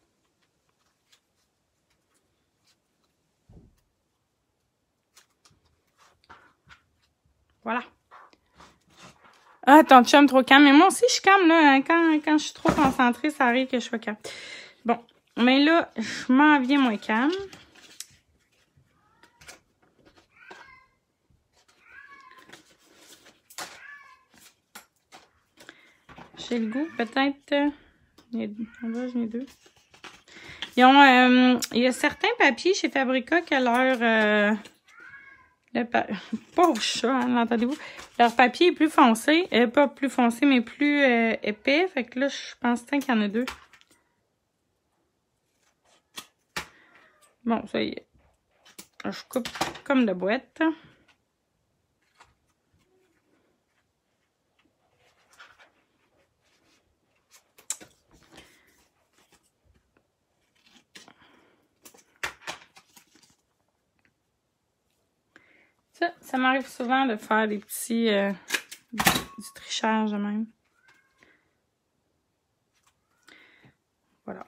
Voilà. Ah, ton chum trop calme. Mais moi aussi, je suis calme, là. Hein. Quand je suis trop concentrée, ça arrive que je sois calme. Bon. Mais là, je m'en viens moins calme. J'ai le goût, peut-être... En bas, j'en ai deux. Ils ont... il y a certains papiers chez Fabrica qui a leur... Pauvre chat, hein, l'entendez-vous? Leur papier est plus foncé. Pas plus foncé, mais plus épais. Fait que là, je pense qu'il y en a deux. Bon, ça y est. Je coupe comme de boîte. Ça m'arrive souvent de faire des petits... du trichage de même. Voilà.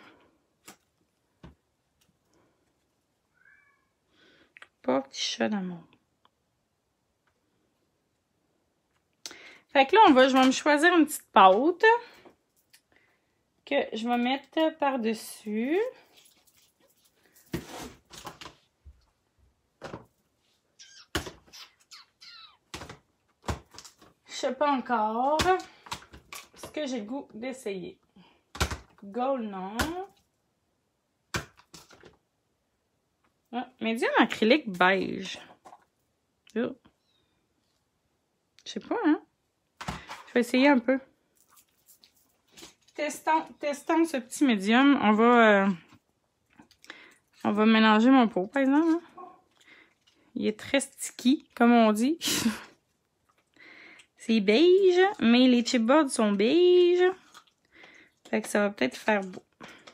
Pas petit chat d'amour. Fait que là, je vais me choisir une petite pâte que je vais mettre par-dessus. Je sais pas encore ce que j'ai le goût d'essayer. Gold, non. Ah, médium acrylique beige. Oh. Je sais pas, hein? Je vais essayer un peu. Testons ce petit médium. On va mélanger mon pot, par exemple. Hein? Il est très sticky, comme on dit. C'est beige, mais les chipboards sont beige. Fait que ça va peut-être faire beau.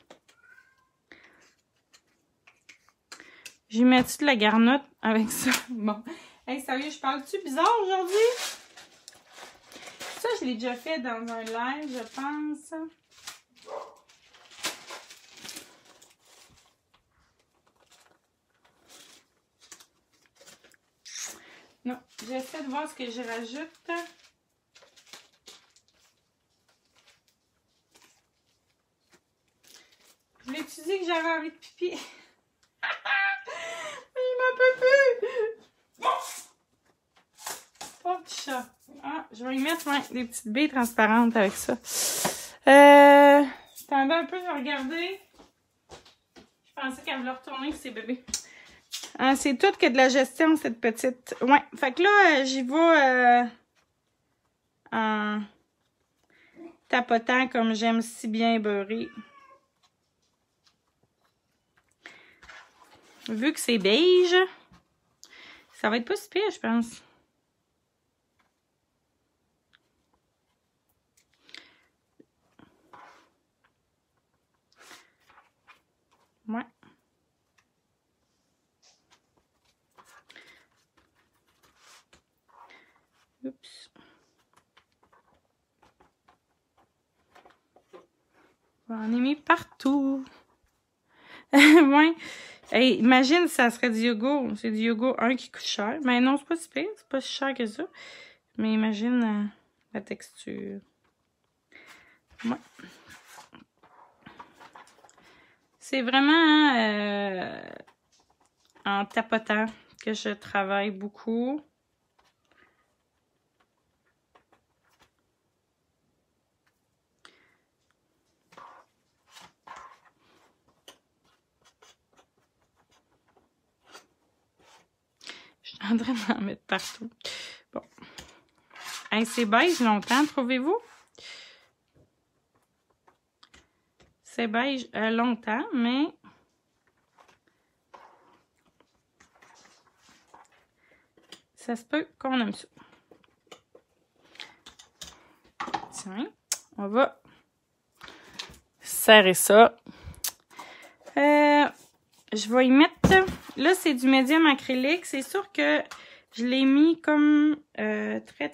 J'ai mis de la garnotte avec ça. Bon. Hey, sérieux, je parle-tu bizarre aujourd'hui? Ça, je l'ai déjà fait dans un live, je pense. Non, j'essaie de voir ce que je rajoute. Je voulais te dire que j'avais envie de pipi. Il m'en peut plus. Pauvre petit chat. Ah, je vais y mettre des petites baies transparentes avec ça. J'attendais un peu, je vais regarder. Je pensais qu'elle voulait retourner avec ses bébés. Ah, c'est tout que de la gestion, cette petite. Ouais, fait que là, j'y vais en tapotant comme j'aime si bien beurrer. Vu que c'est beige, ça va être pas si pire, je pense. Ouais. Oups. On en est mis partout. Ouais. Hey, imagine si ça serait du yogourt. C'est du yogourt 1 qui coûte cher. Mais non, c'est pas si pire. C'est pas si cher que ça. Mais imagine la texture. Ouais. C'est vraiment en tapotant que je travaille beaucoup. Je suis en train d'en mettre partout. Bon. Hey, c'est beige longtemps, trouvez-vous? C'est beige longtemps, mais ça se peut qu'on aime ça. Tiens, on va serrer ça. Je vais y mettre... Là, c'est du médium acrylique. C'est sûr que je l'ai mis comme très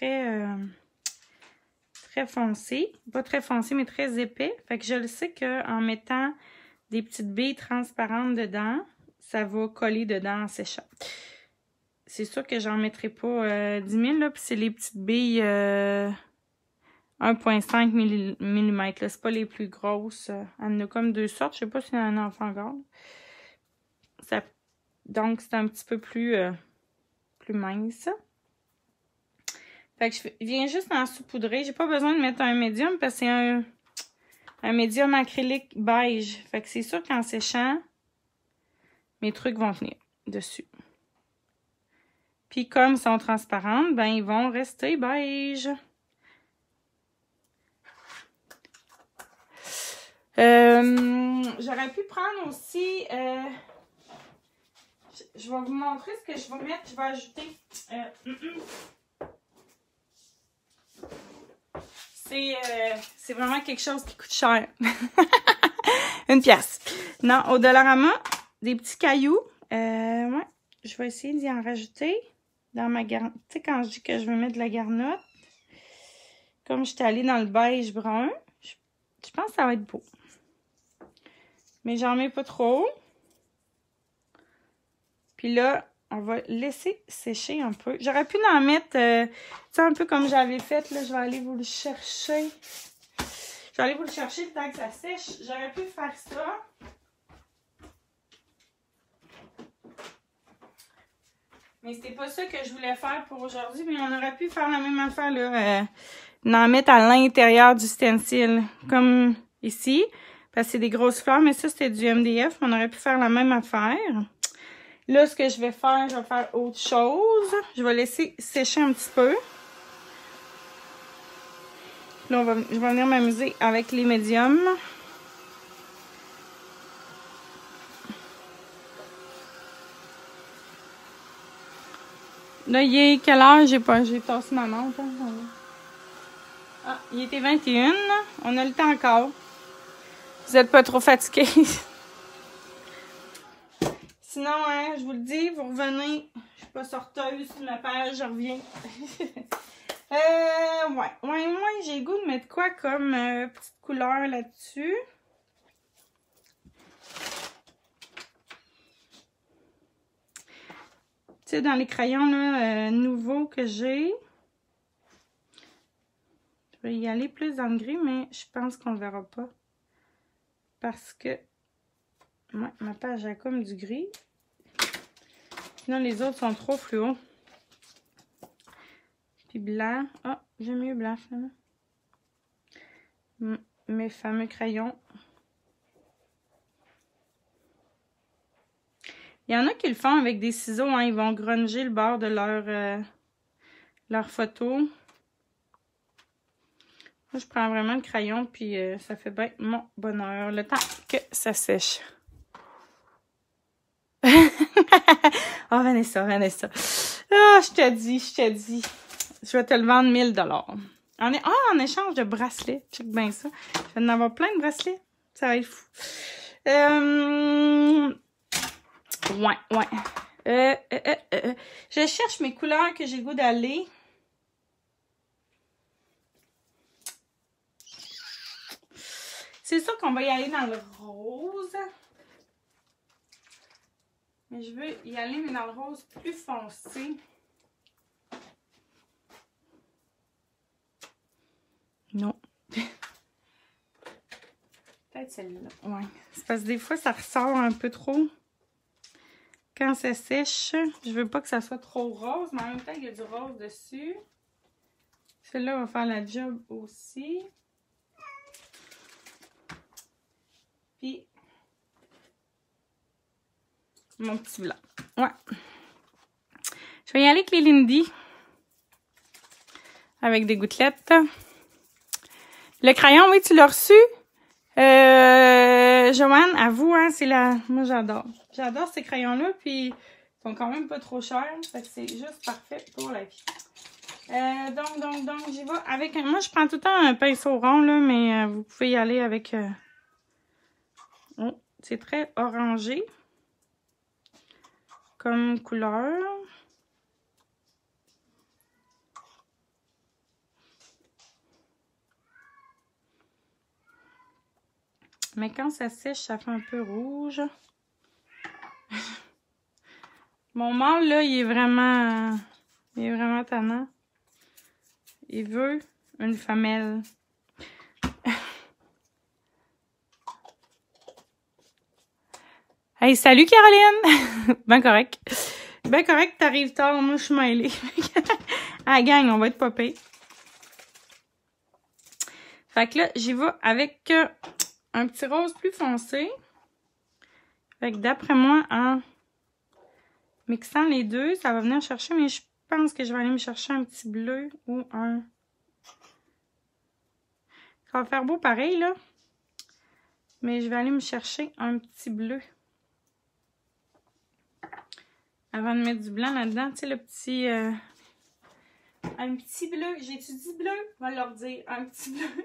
foncé. Pas très foncé, mais très épais. Fait que je le sais qu'en mettant des petites billes transparentes dedans, ça va coller dedans en séchant. C'est sûr que j'en mettrai pas 10 000, là. Puis c'est les petites billes 1,5 mm. C'est pas les plus grosses. Il y en a comme deux sortes. Je sais pas s'il y en a un enfant garde. Donc, c'est un petit peu plus mince. Fait que je viens juste en saupoudrer. J'ai pas besoin de mettre un médium parce que c'est un médium acrylique beige. Fait que c'est sûr qu'en séchant, mes trucs vont venir dessus. Puis comme ils sont transparentes, ben ils vont rester beige. J'aurais pu prendre aussi... je vais vous montrer ce que je vais mettre. Je vais ajouter... C'est vraiment quelque chose qui coûte cher. 1 pièce. Non, au Dollarama, des petits cailloux. Ouais, je vais essayer d'y en rajouter dans ma garnotte. Tu sais, quand je dis que je veux mettre de la garnotte, comme j'étais allée dans le beige brun, je pense que ça va être beau. Mais j'en mets pas trop. Puis là, on va laisser sécher un peu. J'aurais pu en mettre, tu sais, un peu comme j'avais fait. Là, je vais aller vous le chercher. Je vais aller vous le chercher le temps que ça sèche. J'aurais pu faire ça. Mais c'était pas ça que je voulais faire pour aujourd'hui. Mais on aurait pu faire la même affaire, là. En mettre à l'intérieur du stencil. Comme ici. Parce que c'est des grosses fleurs. Mais ça, c'était du MDF. On aurait pu faire la même affaire. Là, ce que je vais faire autre chose. Je vais laisser sécher un petit peu. Là, je vais venir m'amuser avec les médiums. Là, il est quelle heure? J'ai tassé ma montre. Hein? Ah, il était 21. On a le temps encore. Vous n'êtes pas trop fatigués. Sinon, hein, je vous le dis, vous revenez. Je suis pas sorteuse sur ma page, je reviens. Ouais, j'ai le goût de mettre quoi comme petite couleur là-dessus. Tu sais, dans les crayons là, nouveaux que j'ai. Je vais y aller plus dans le gris, mais je pense qu'on ne verra pas. Parce que ouais, ma page a comme du gris. Sinon, les autres sont trop fluos. Puis blanc. Ah, j'aime mieux blanc, finalement. Mes fameux crayons. Il y en a qui le font avec des ciseaux, hein. Ils vont grunger le bord de leur photo. Moi, je prends vraiment le crayon, puis ça fait bien mon bonheur. Le temps que ça sèche. Oh, Vanessa. Ah, je te dis. Je vais te le vendre 1000 $. En échange de bracelets. Check bien ça. Je vais en avoir plein de bracelets. Ça va être fou. Ouais. Je cherche mes couleurs que j'ai le goût d'aller. C'est sûr qu'on va y aller dans le rose. Mais je veux y aller, mais dans le rose plus foncé. Non. Peut-être celle-là. Ouais. C'est parce que des fois, ça ressort un peu trop. Quand ça sèche, je veux pas que ça soit trop rose, mais en même temps, il y a du rose dessus. Celle-là va faire la job aussi. Puis, mon petit blanc. Ouais. Je vais y aller avec les Lindy. Avec des gouttelettes. Le crayon, oui, tu l'as reçu? Joanne, avoue, hein, c'est la... Moi, j'adore. J'adore ces crayons-là, puis ils sont quand même pas trop chers. Fait que c'est juste parfait pour la vie. Donc, j'y vais avec... Moi, je prends tout le temps un pinceau rond, là, mais vous pouvez y aller avec... Oh, c'est très orangé comme couleur. Mais quand ça sèche, ça fait un peu rouge. Mon mâle, là, il est vraiment tannant. Il veut une femelle. Hey, salut Caroline! Ben correct. Ben correct, t'arrives tard, moi je suis mêlée. Ah, gang, on va être popé. Fait que là, j'y vais avec un petit rose plus foncé. Fait que d'après moi, en mixant les deux, ça va venir chercher, mais je pense que je vais aller me chercher un petit bleu ou un... Ça va faire beau pareil, là. Mais je vais aller me chercher un petit bleu. Avant de mettre du blanc là-dedans, tu sais, le petit... un petit bleu. J'ai-tu dit bleu? On va leur dire un petit bleu.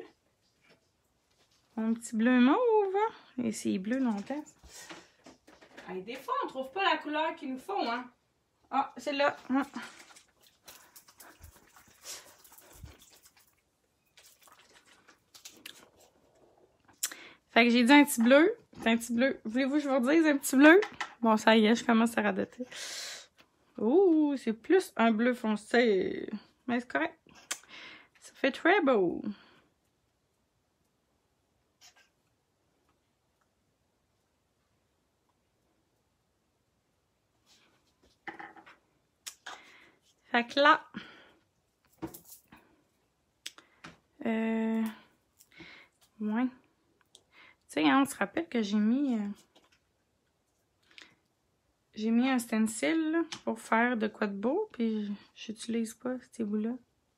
Un petit bleu mauve. Et c'est bleu longtemps. Hey, des fois, on trouve pas la couleur qu'il nous faut, hein. Ah, c'est là. Ah. Fait que j'ai dit un petit bleu. C'est un petit bleu. Voulez-vous que je vous dise un petit bleu? Bon, ça y est, je commence à radoter. Ouh, c'est plus un bleu foncé. Mais c'est correct. Ça fait très beau. Fait que là... ouais. Tu sais, hein, on se rappelle que j'ai mis un stencil là, pour faire de quoi de beau, puis j'utilise pas ces bouts-là.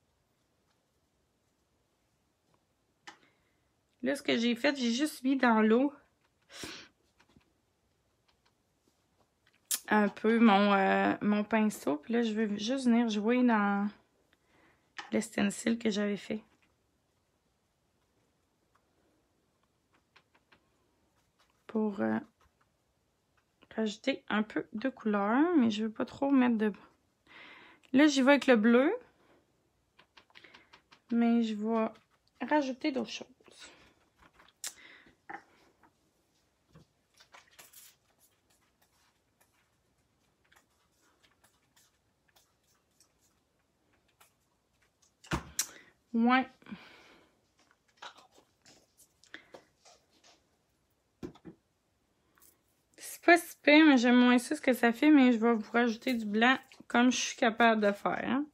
Là, ce que j'ai fait, j'ai juste mis dans l'eau un peu mon pinceau, puis là, je veux juste venir jouer dans le stencil que j'avais fait. Pour rajouter un peu de couleur, mais je veux pas trop mettre de... Là, j'y vais avec le bleu. Mais je vais rajouter d'autres choses. Ouais. C'est pas si pire, mais j'aime moins ça ce que ça fait, mais je vais vous rajouter du blanc comme je suis capable de faire. Hein.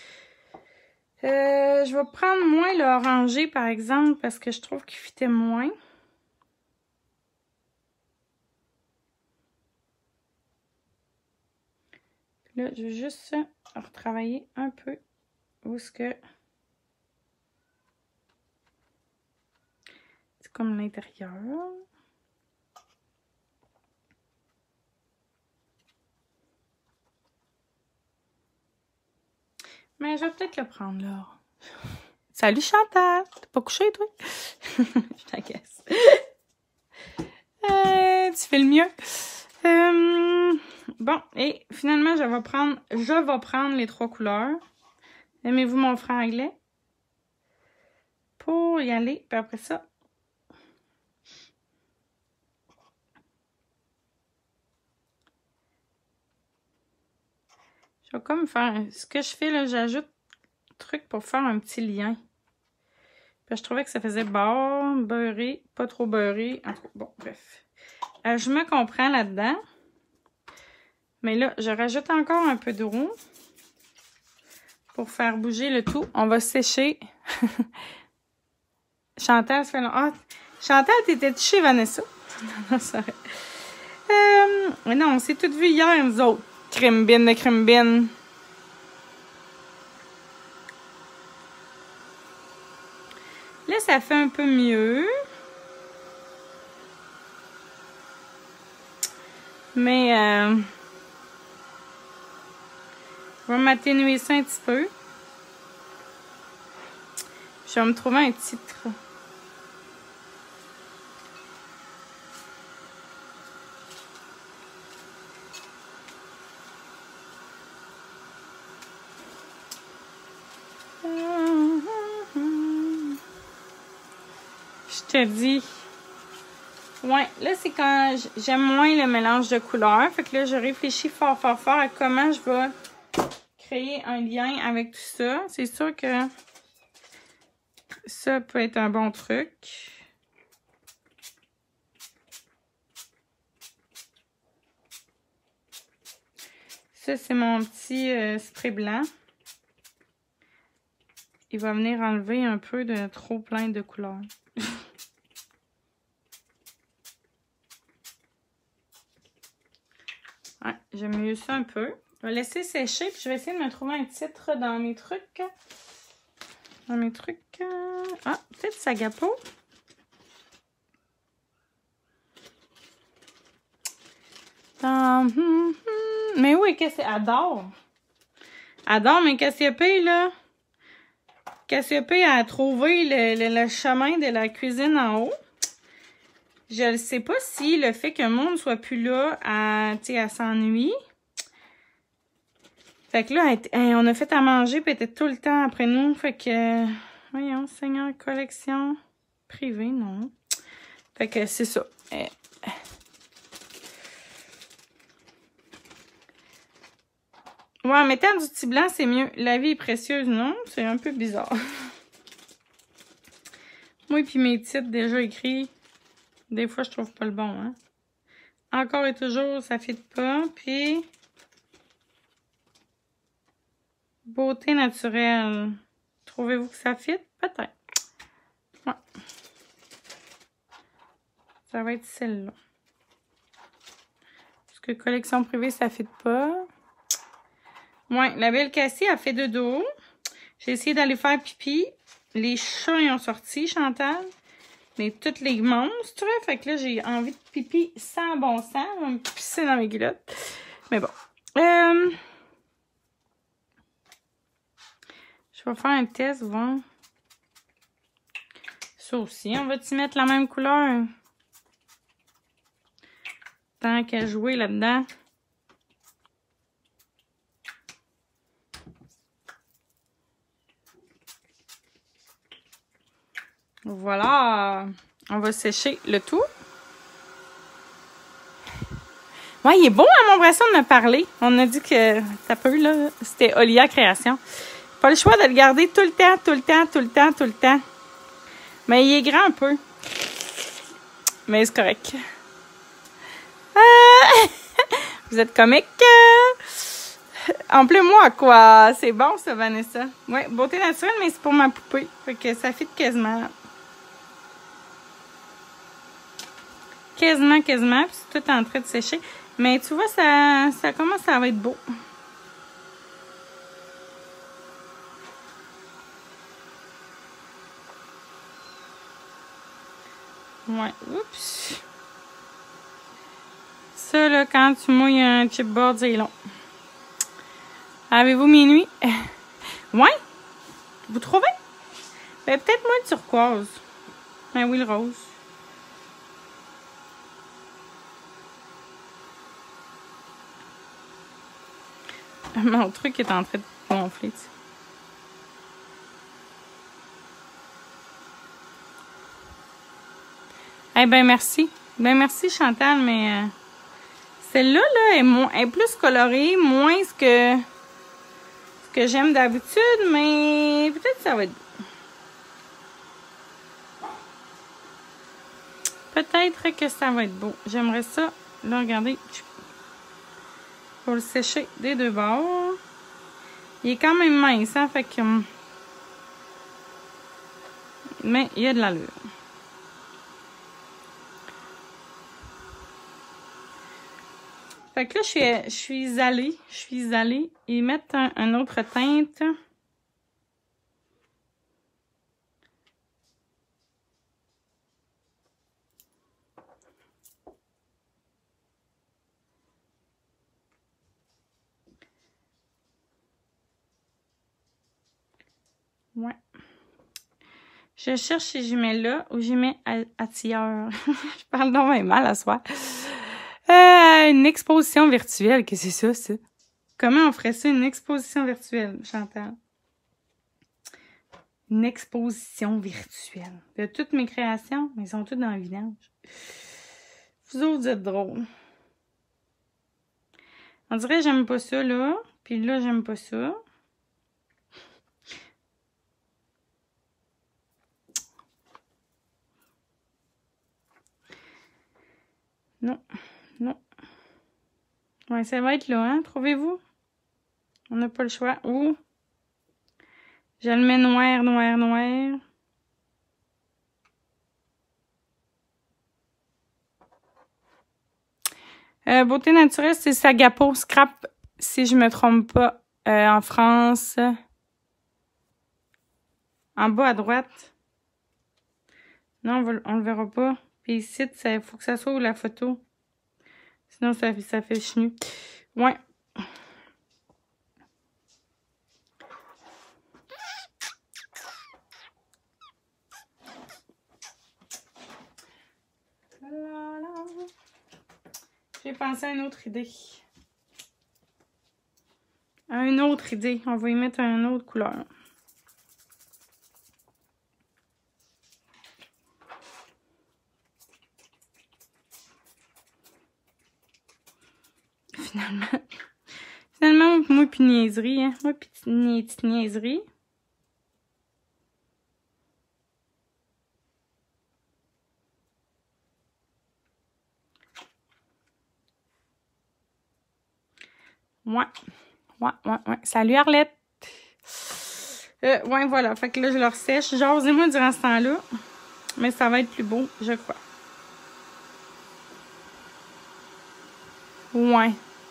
Je vais prendre moins le orangé, par exemple, parce que je trouve qu'il fitait moins. Là, je vais juste retravailler un peu où est-ce que... C'est comme l'intérieur. Mais je vais peut-être le prendre là. Salut Chantal! T'es pas couché, toi? Je t'agace. Tu fais le mieux. Bon, et finalement, je vais prendre les 3 couleurs. Aimez-vous mon franglais? Pour y aller, puis après ça... Je vais comme faire... Ce que je fais, là, j'ajoute un truc pour faire un petit lien. Puis je trouvais que ça faisait beurré, pas trop beurré. En tout cas, bon, bref. Je me comprends là-dedans. Mais là, je rajoute encore un peu d'eau pour faire bouger le tout. On va sécher. Chantal, ça fait long. Ah, Chantal, t'étais-tu chez Vanessa? Non, ça mais non, on s'est toutes vues hier, nous autres. Crimbine de crimbine. Là, ça fait un peu mieux. Mais, je vais m'atténuer ça un petit peu. Je vais me trouver un titre. Je te dis. Ouais, là, c'est quand j'aime moins le mélange de couleurs. Fait que là, je réfléchis fort à comment je vais créer un lien avec tout ça. C'est sûr que ça peut être un bon truc. Ça, c'est mon petit spray blanc. Il va venir enlever un peu de trop plein de couleurs. Ouais, j'aime mieux ça un peu. Je vais laisser sécher, puis je vais essayer de me trouver un titre dans mes trucs. Ah, peut-être Sagapo. Mais oui, qu'est-ce que c'est? Adore. Mais Cassiopée, là. Cassiopée a trouvé le chemin de la cuisine en haut. Je ne sais pas si le fait que le monde soit plus là, elle s'ennuie. Fait que là, on a fait à manger, puis elle était tout le temps après nous. Fait que, voyons, Seigneur, collection privée, non. Fait que c'est ça. Ouais, en mettant du petit blanc, c'est mieux. La vie est précieuse, non? C'est un peu bizarre. Moi et puis mes titres déjà écrits, des fois, je trouve pas le bon, hein. Encore et toujours, ça fit pas. Puis, beauté naturelle. Trouvez-vous que ça fit? Peut-être. Ouais. Ça va être celle-là. Parce que collection privée, ça fit pas. Ouais, la belle Cassie a fait de dos. J'ai essayé d'aller faire pipi. Les chats, ils ont sorti, Chantal. Mais toutes les monstres. Fait que là, j'ai envie de pipi sans bon sens. On va me pisser dans mes culottes. Mais bon. Je vais faire un test, voir. Ça aussi, on va-tu mettre la même couleur? Tant qu'à jouer là-dedans. Voilà. On va sécher le tout. Ouais, il est bon, à mon impression de me parler. On a dit que ça peut, là. C'était Olia Création. Pas le choix de le garder tout le temps, tout le temps, tout le temps, tout le temps. Mais il est grand un peu. Mais c'est correct. Vous êtes comique. En plus, moi, quoi. C'est bon, ça, Vanessa. Ouais, beauté naturelle, mais c'est pour ma poupée. Fait que ça fit quasiment. Quasiment. Puis c'est tout en train de sécher. Mais tu vois, ça commence à être beau. Ouais, oups. Ça, là, quand tu mouilles un chipboard, c'est long. Avez-vous minuit? Ouais? Vous trouvez? Ben, peut-être moins le turquoise. Ben oui, le rose. Mon truc est en train de gonfler, tu sais. Eh ben, merci. Ben, merci, Chantal, mais celle-là, là, est plus colorée, moins ce que j'aime d'habitude, mais peut-être que ça va être beau. Peut-être que ça va être beau. J'aimerais ça. Là, regardez. Pour le sécher des deux bords. Il est quand même mince, hein? Fait que. Mais il y a de l'allure. Fait que là, je suis allée et mettre un autre teinte. Ouais. Je cherche si j'y mets là ou j'y mets à tilleur. Je parle donc même mal à soi. Une exposition virtuelle, qu'est-ce que c'est ça? Comment on ferait ça, une exposition virtuelle, Chantal? Une exposition virtuelle. De toutes mes créations, mais ils sont toutes dans le village. Vous autres, vous êtes drôles. On dirait que j'aime pas ça, là. Puis là, j'aime pas ça. Non. Ouais, ça va être là, hein? Trouvez-vous? On n'a pas le choix. Ou je le mets noir. Beauté naturelle, c'est Sagapo Scrap, si je me trompe pas, en France. En bas à droite. Non, on le verra pas. Puis ici, il faut que ça soit où la photo. Sinon, ça fait chenu. Ouais. J'ai pensé à une autre idée. On va y mettre une autre couleur. Finalement, moi puis niaiserie, hein. Moi puis petite niaiserie. Ouais. Salut Arlette. Ouais, voilà. Fait que là, je leur sèche. Jasez-moi durant ce temps-là. Mais ça va être plus beau, je crois. Ouais.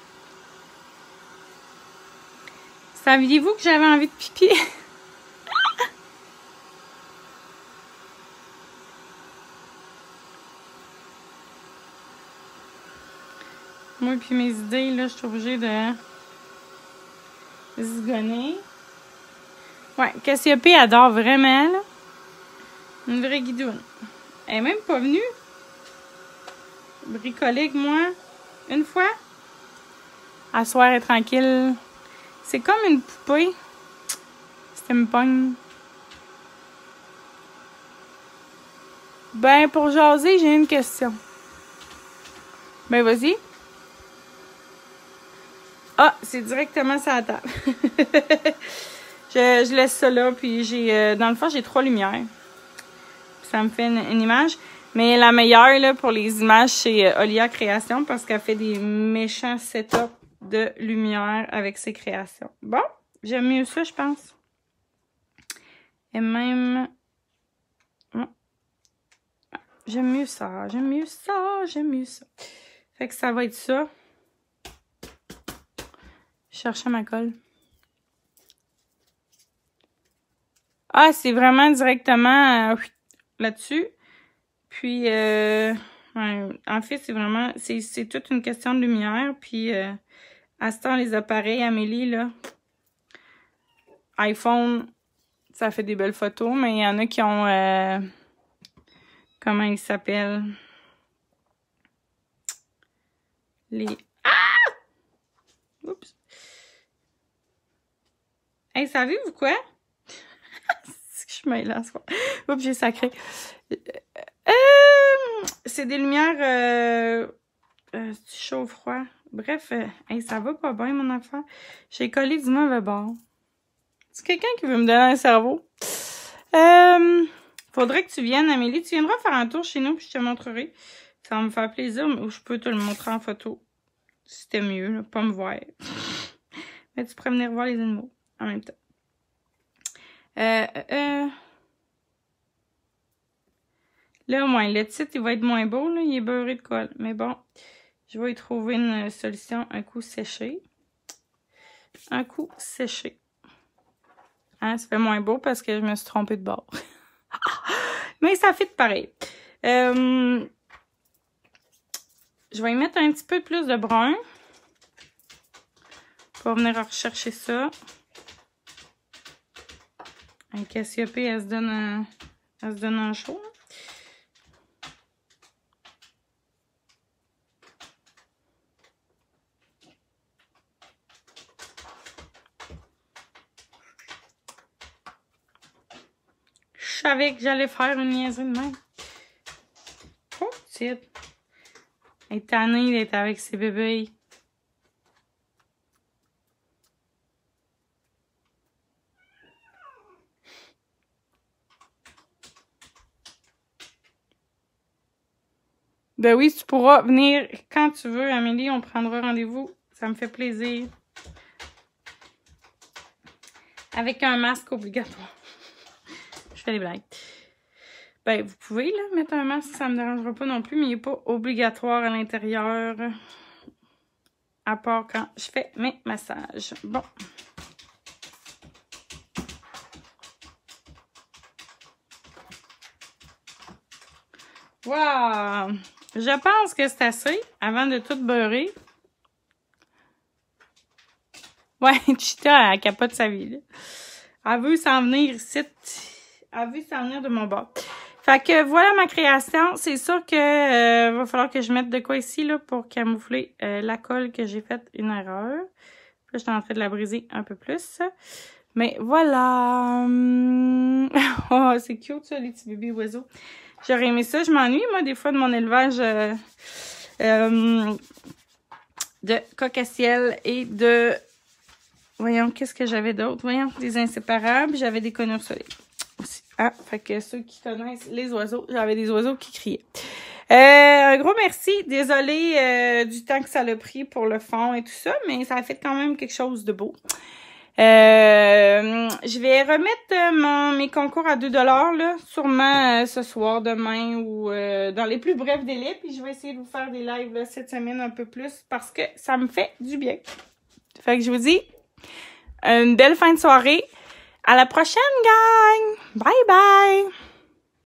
Saviez-vous que j'avais envie de pipi? Moi puis mes idées, là, je suis obligée de zigonner. Ouais, Cassiopée adore vraiment, là. Une vraie guidoune. Elle est même pas venue bricoler avec moi une fois. Asseoir et tranquille. C'est comme une poupée. C'était me pogne. Ben, pour jaser, j'ai une question. Ben, vas-y. Ah, c'est directement sur la table. je laisse ça là, puis j'ai... dans le fond, j'ai 3 lumières. Ça me fait une image. Mais la meilleure, là, pour les images, c'est Olia Création, parce qu'elle fait des méchants setups de lumière avec ses créations. Bon, j'aime mieux ça, je pense. Et même... J'aime mieux ça, j'aime mieux ça, j'aime mieux ça. Fait que ça va être ça. Je cherchais ma colle. Ah, c'est vraiment directement là-dessus. Puis, ouais, en fait, c'est vraiment... C'est toute une question de lumière. Puis, à ce temps, les appareils Amélie, là, iPhone, ça fait des belles photos. Mais il y en a qui ont... comment ils s'appellent? Les... Ah! Oups! Hey, savez-vous quoi? Je me lance quoi. Oups, j'ai sacré. C'est des lumières chaud-froid. Bref, hey, ça va pas bien, mon affaire. J'ai collé du mauvais bord. C'est quelqu'un qui veut me donner un cerveau. Faudrait que tu viennes, Amélie. Tu viendras faire un tour chez nous, puis je te montrerai. Ça va me faire plaisir, ou je peux te le montrer en photo. C'était mieux, là, pas me voir. Mais tu pourrais venir voir les animaux en même temps. Là, au moins, le titre, il va être moins beau, là. Il est beurré de colle. Mais bon, je vais y trouver une solution. Un coup séché. Un coup séché. Hein, ça fait moins beau parce que je me suis trompée de bord. Mais ça fit pareil. Je vais y mettre un petit peu plus de brun. Pour venir rechercher ça. Un Cassiope, elle se donne un chaud. Je savais que j'allais faire une niaiserie de même. Oh, petite. Elle est tannée d'être avec ses bébés. Ben oui, tu pourras venir quand tu veux, Amélie. On prendra rendez-vous. Ça me fait plaisir. Avec un masque obligatoire. Je fais des blagues. Ben, vous pouvez, là, mettre un masque. Ça me dérangera pas non plus, mais il n'est pas obligatoire à l'intérieur. À part quand je fais mes massages. Bon. Wow! Je pense que c'est assez avant de tout beurrer. Ouais, Chita, elle capote sa vie, là. Elle veut s'en venir ici. Elle veut s'en venir de mon bord. Fait que voilà ma création. C'est sûr que va falloir que je mette de quoi ici, là, pour camoufler la colle que j'ai faite une erreur. Puis là, je suis en train de la briser un peu plus. Mais voilà. Oh, c'est cute, ça, les petits bébés oiseaux. J'aurais aimé ça. Je m'ennuie, moi, des fois, de mon élevage de coq-à-ciel et de... Voyons, qu'est-ce que j'avais d'autre? Voyons, des inséparables. J'avais des conures soleil aussi. Ah, fait que ceux qui connaissent les oiseaux, j'avais des oiseaux qui criaient. Un gros merci. Désolée du temps que ça l'a pris pour le fond et tout ça, mais ça a fait quand même quelque chose de beau. Je vais remettre mes concours à 2 $, là, sûrement ce soir, demain ou dans les plus brefs délais. Puis je vais essayer de vous faire des lives là, cette semaine un peu plus parce que ça me fait du bien. Fait que je vous dis une belle fin de soirée. À la prochaine, gang! Bye bye!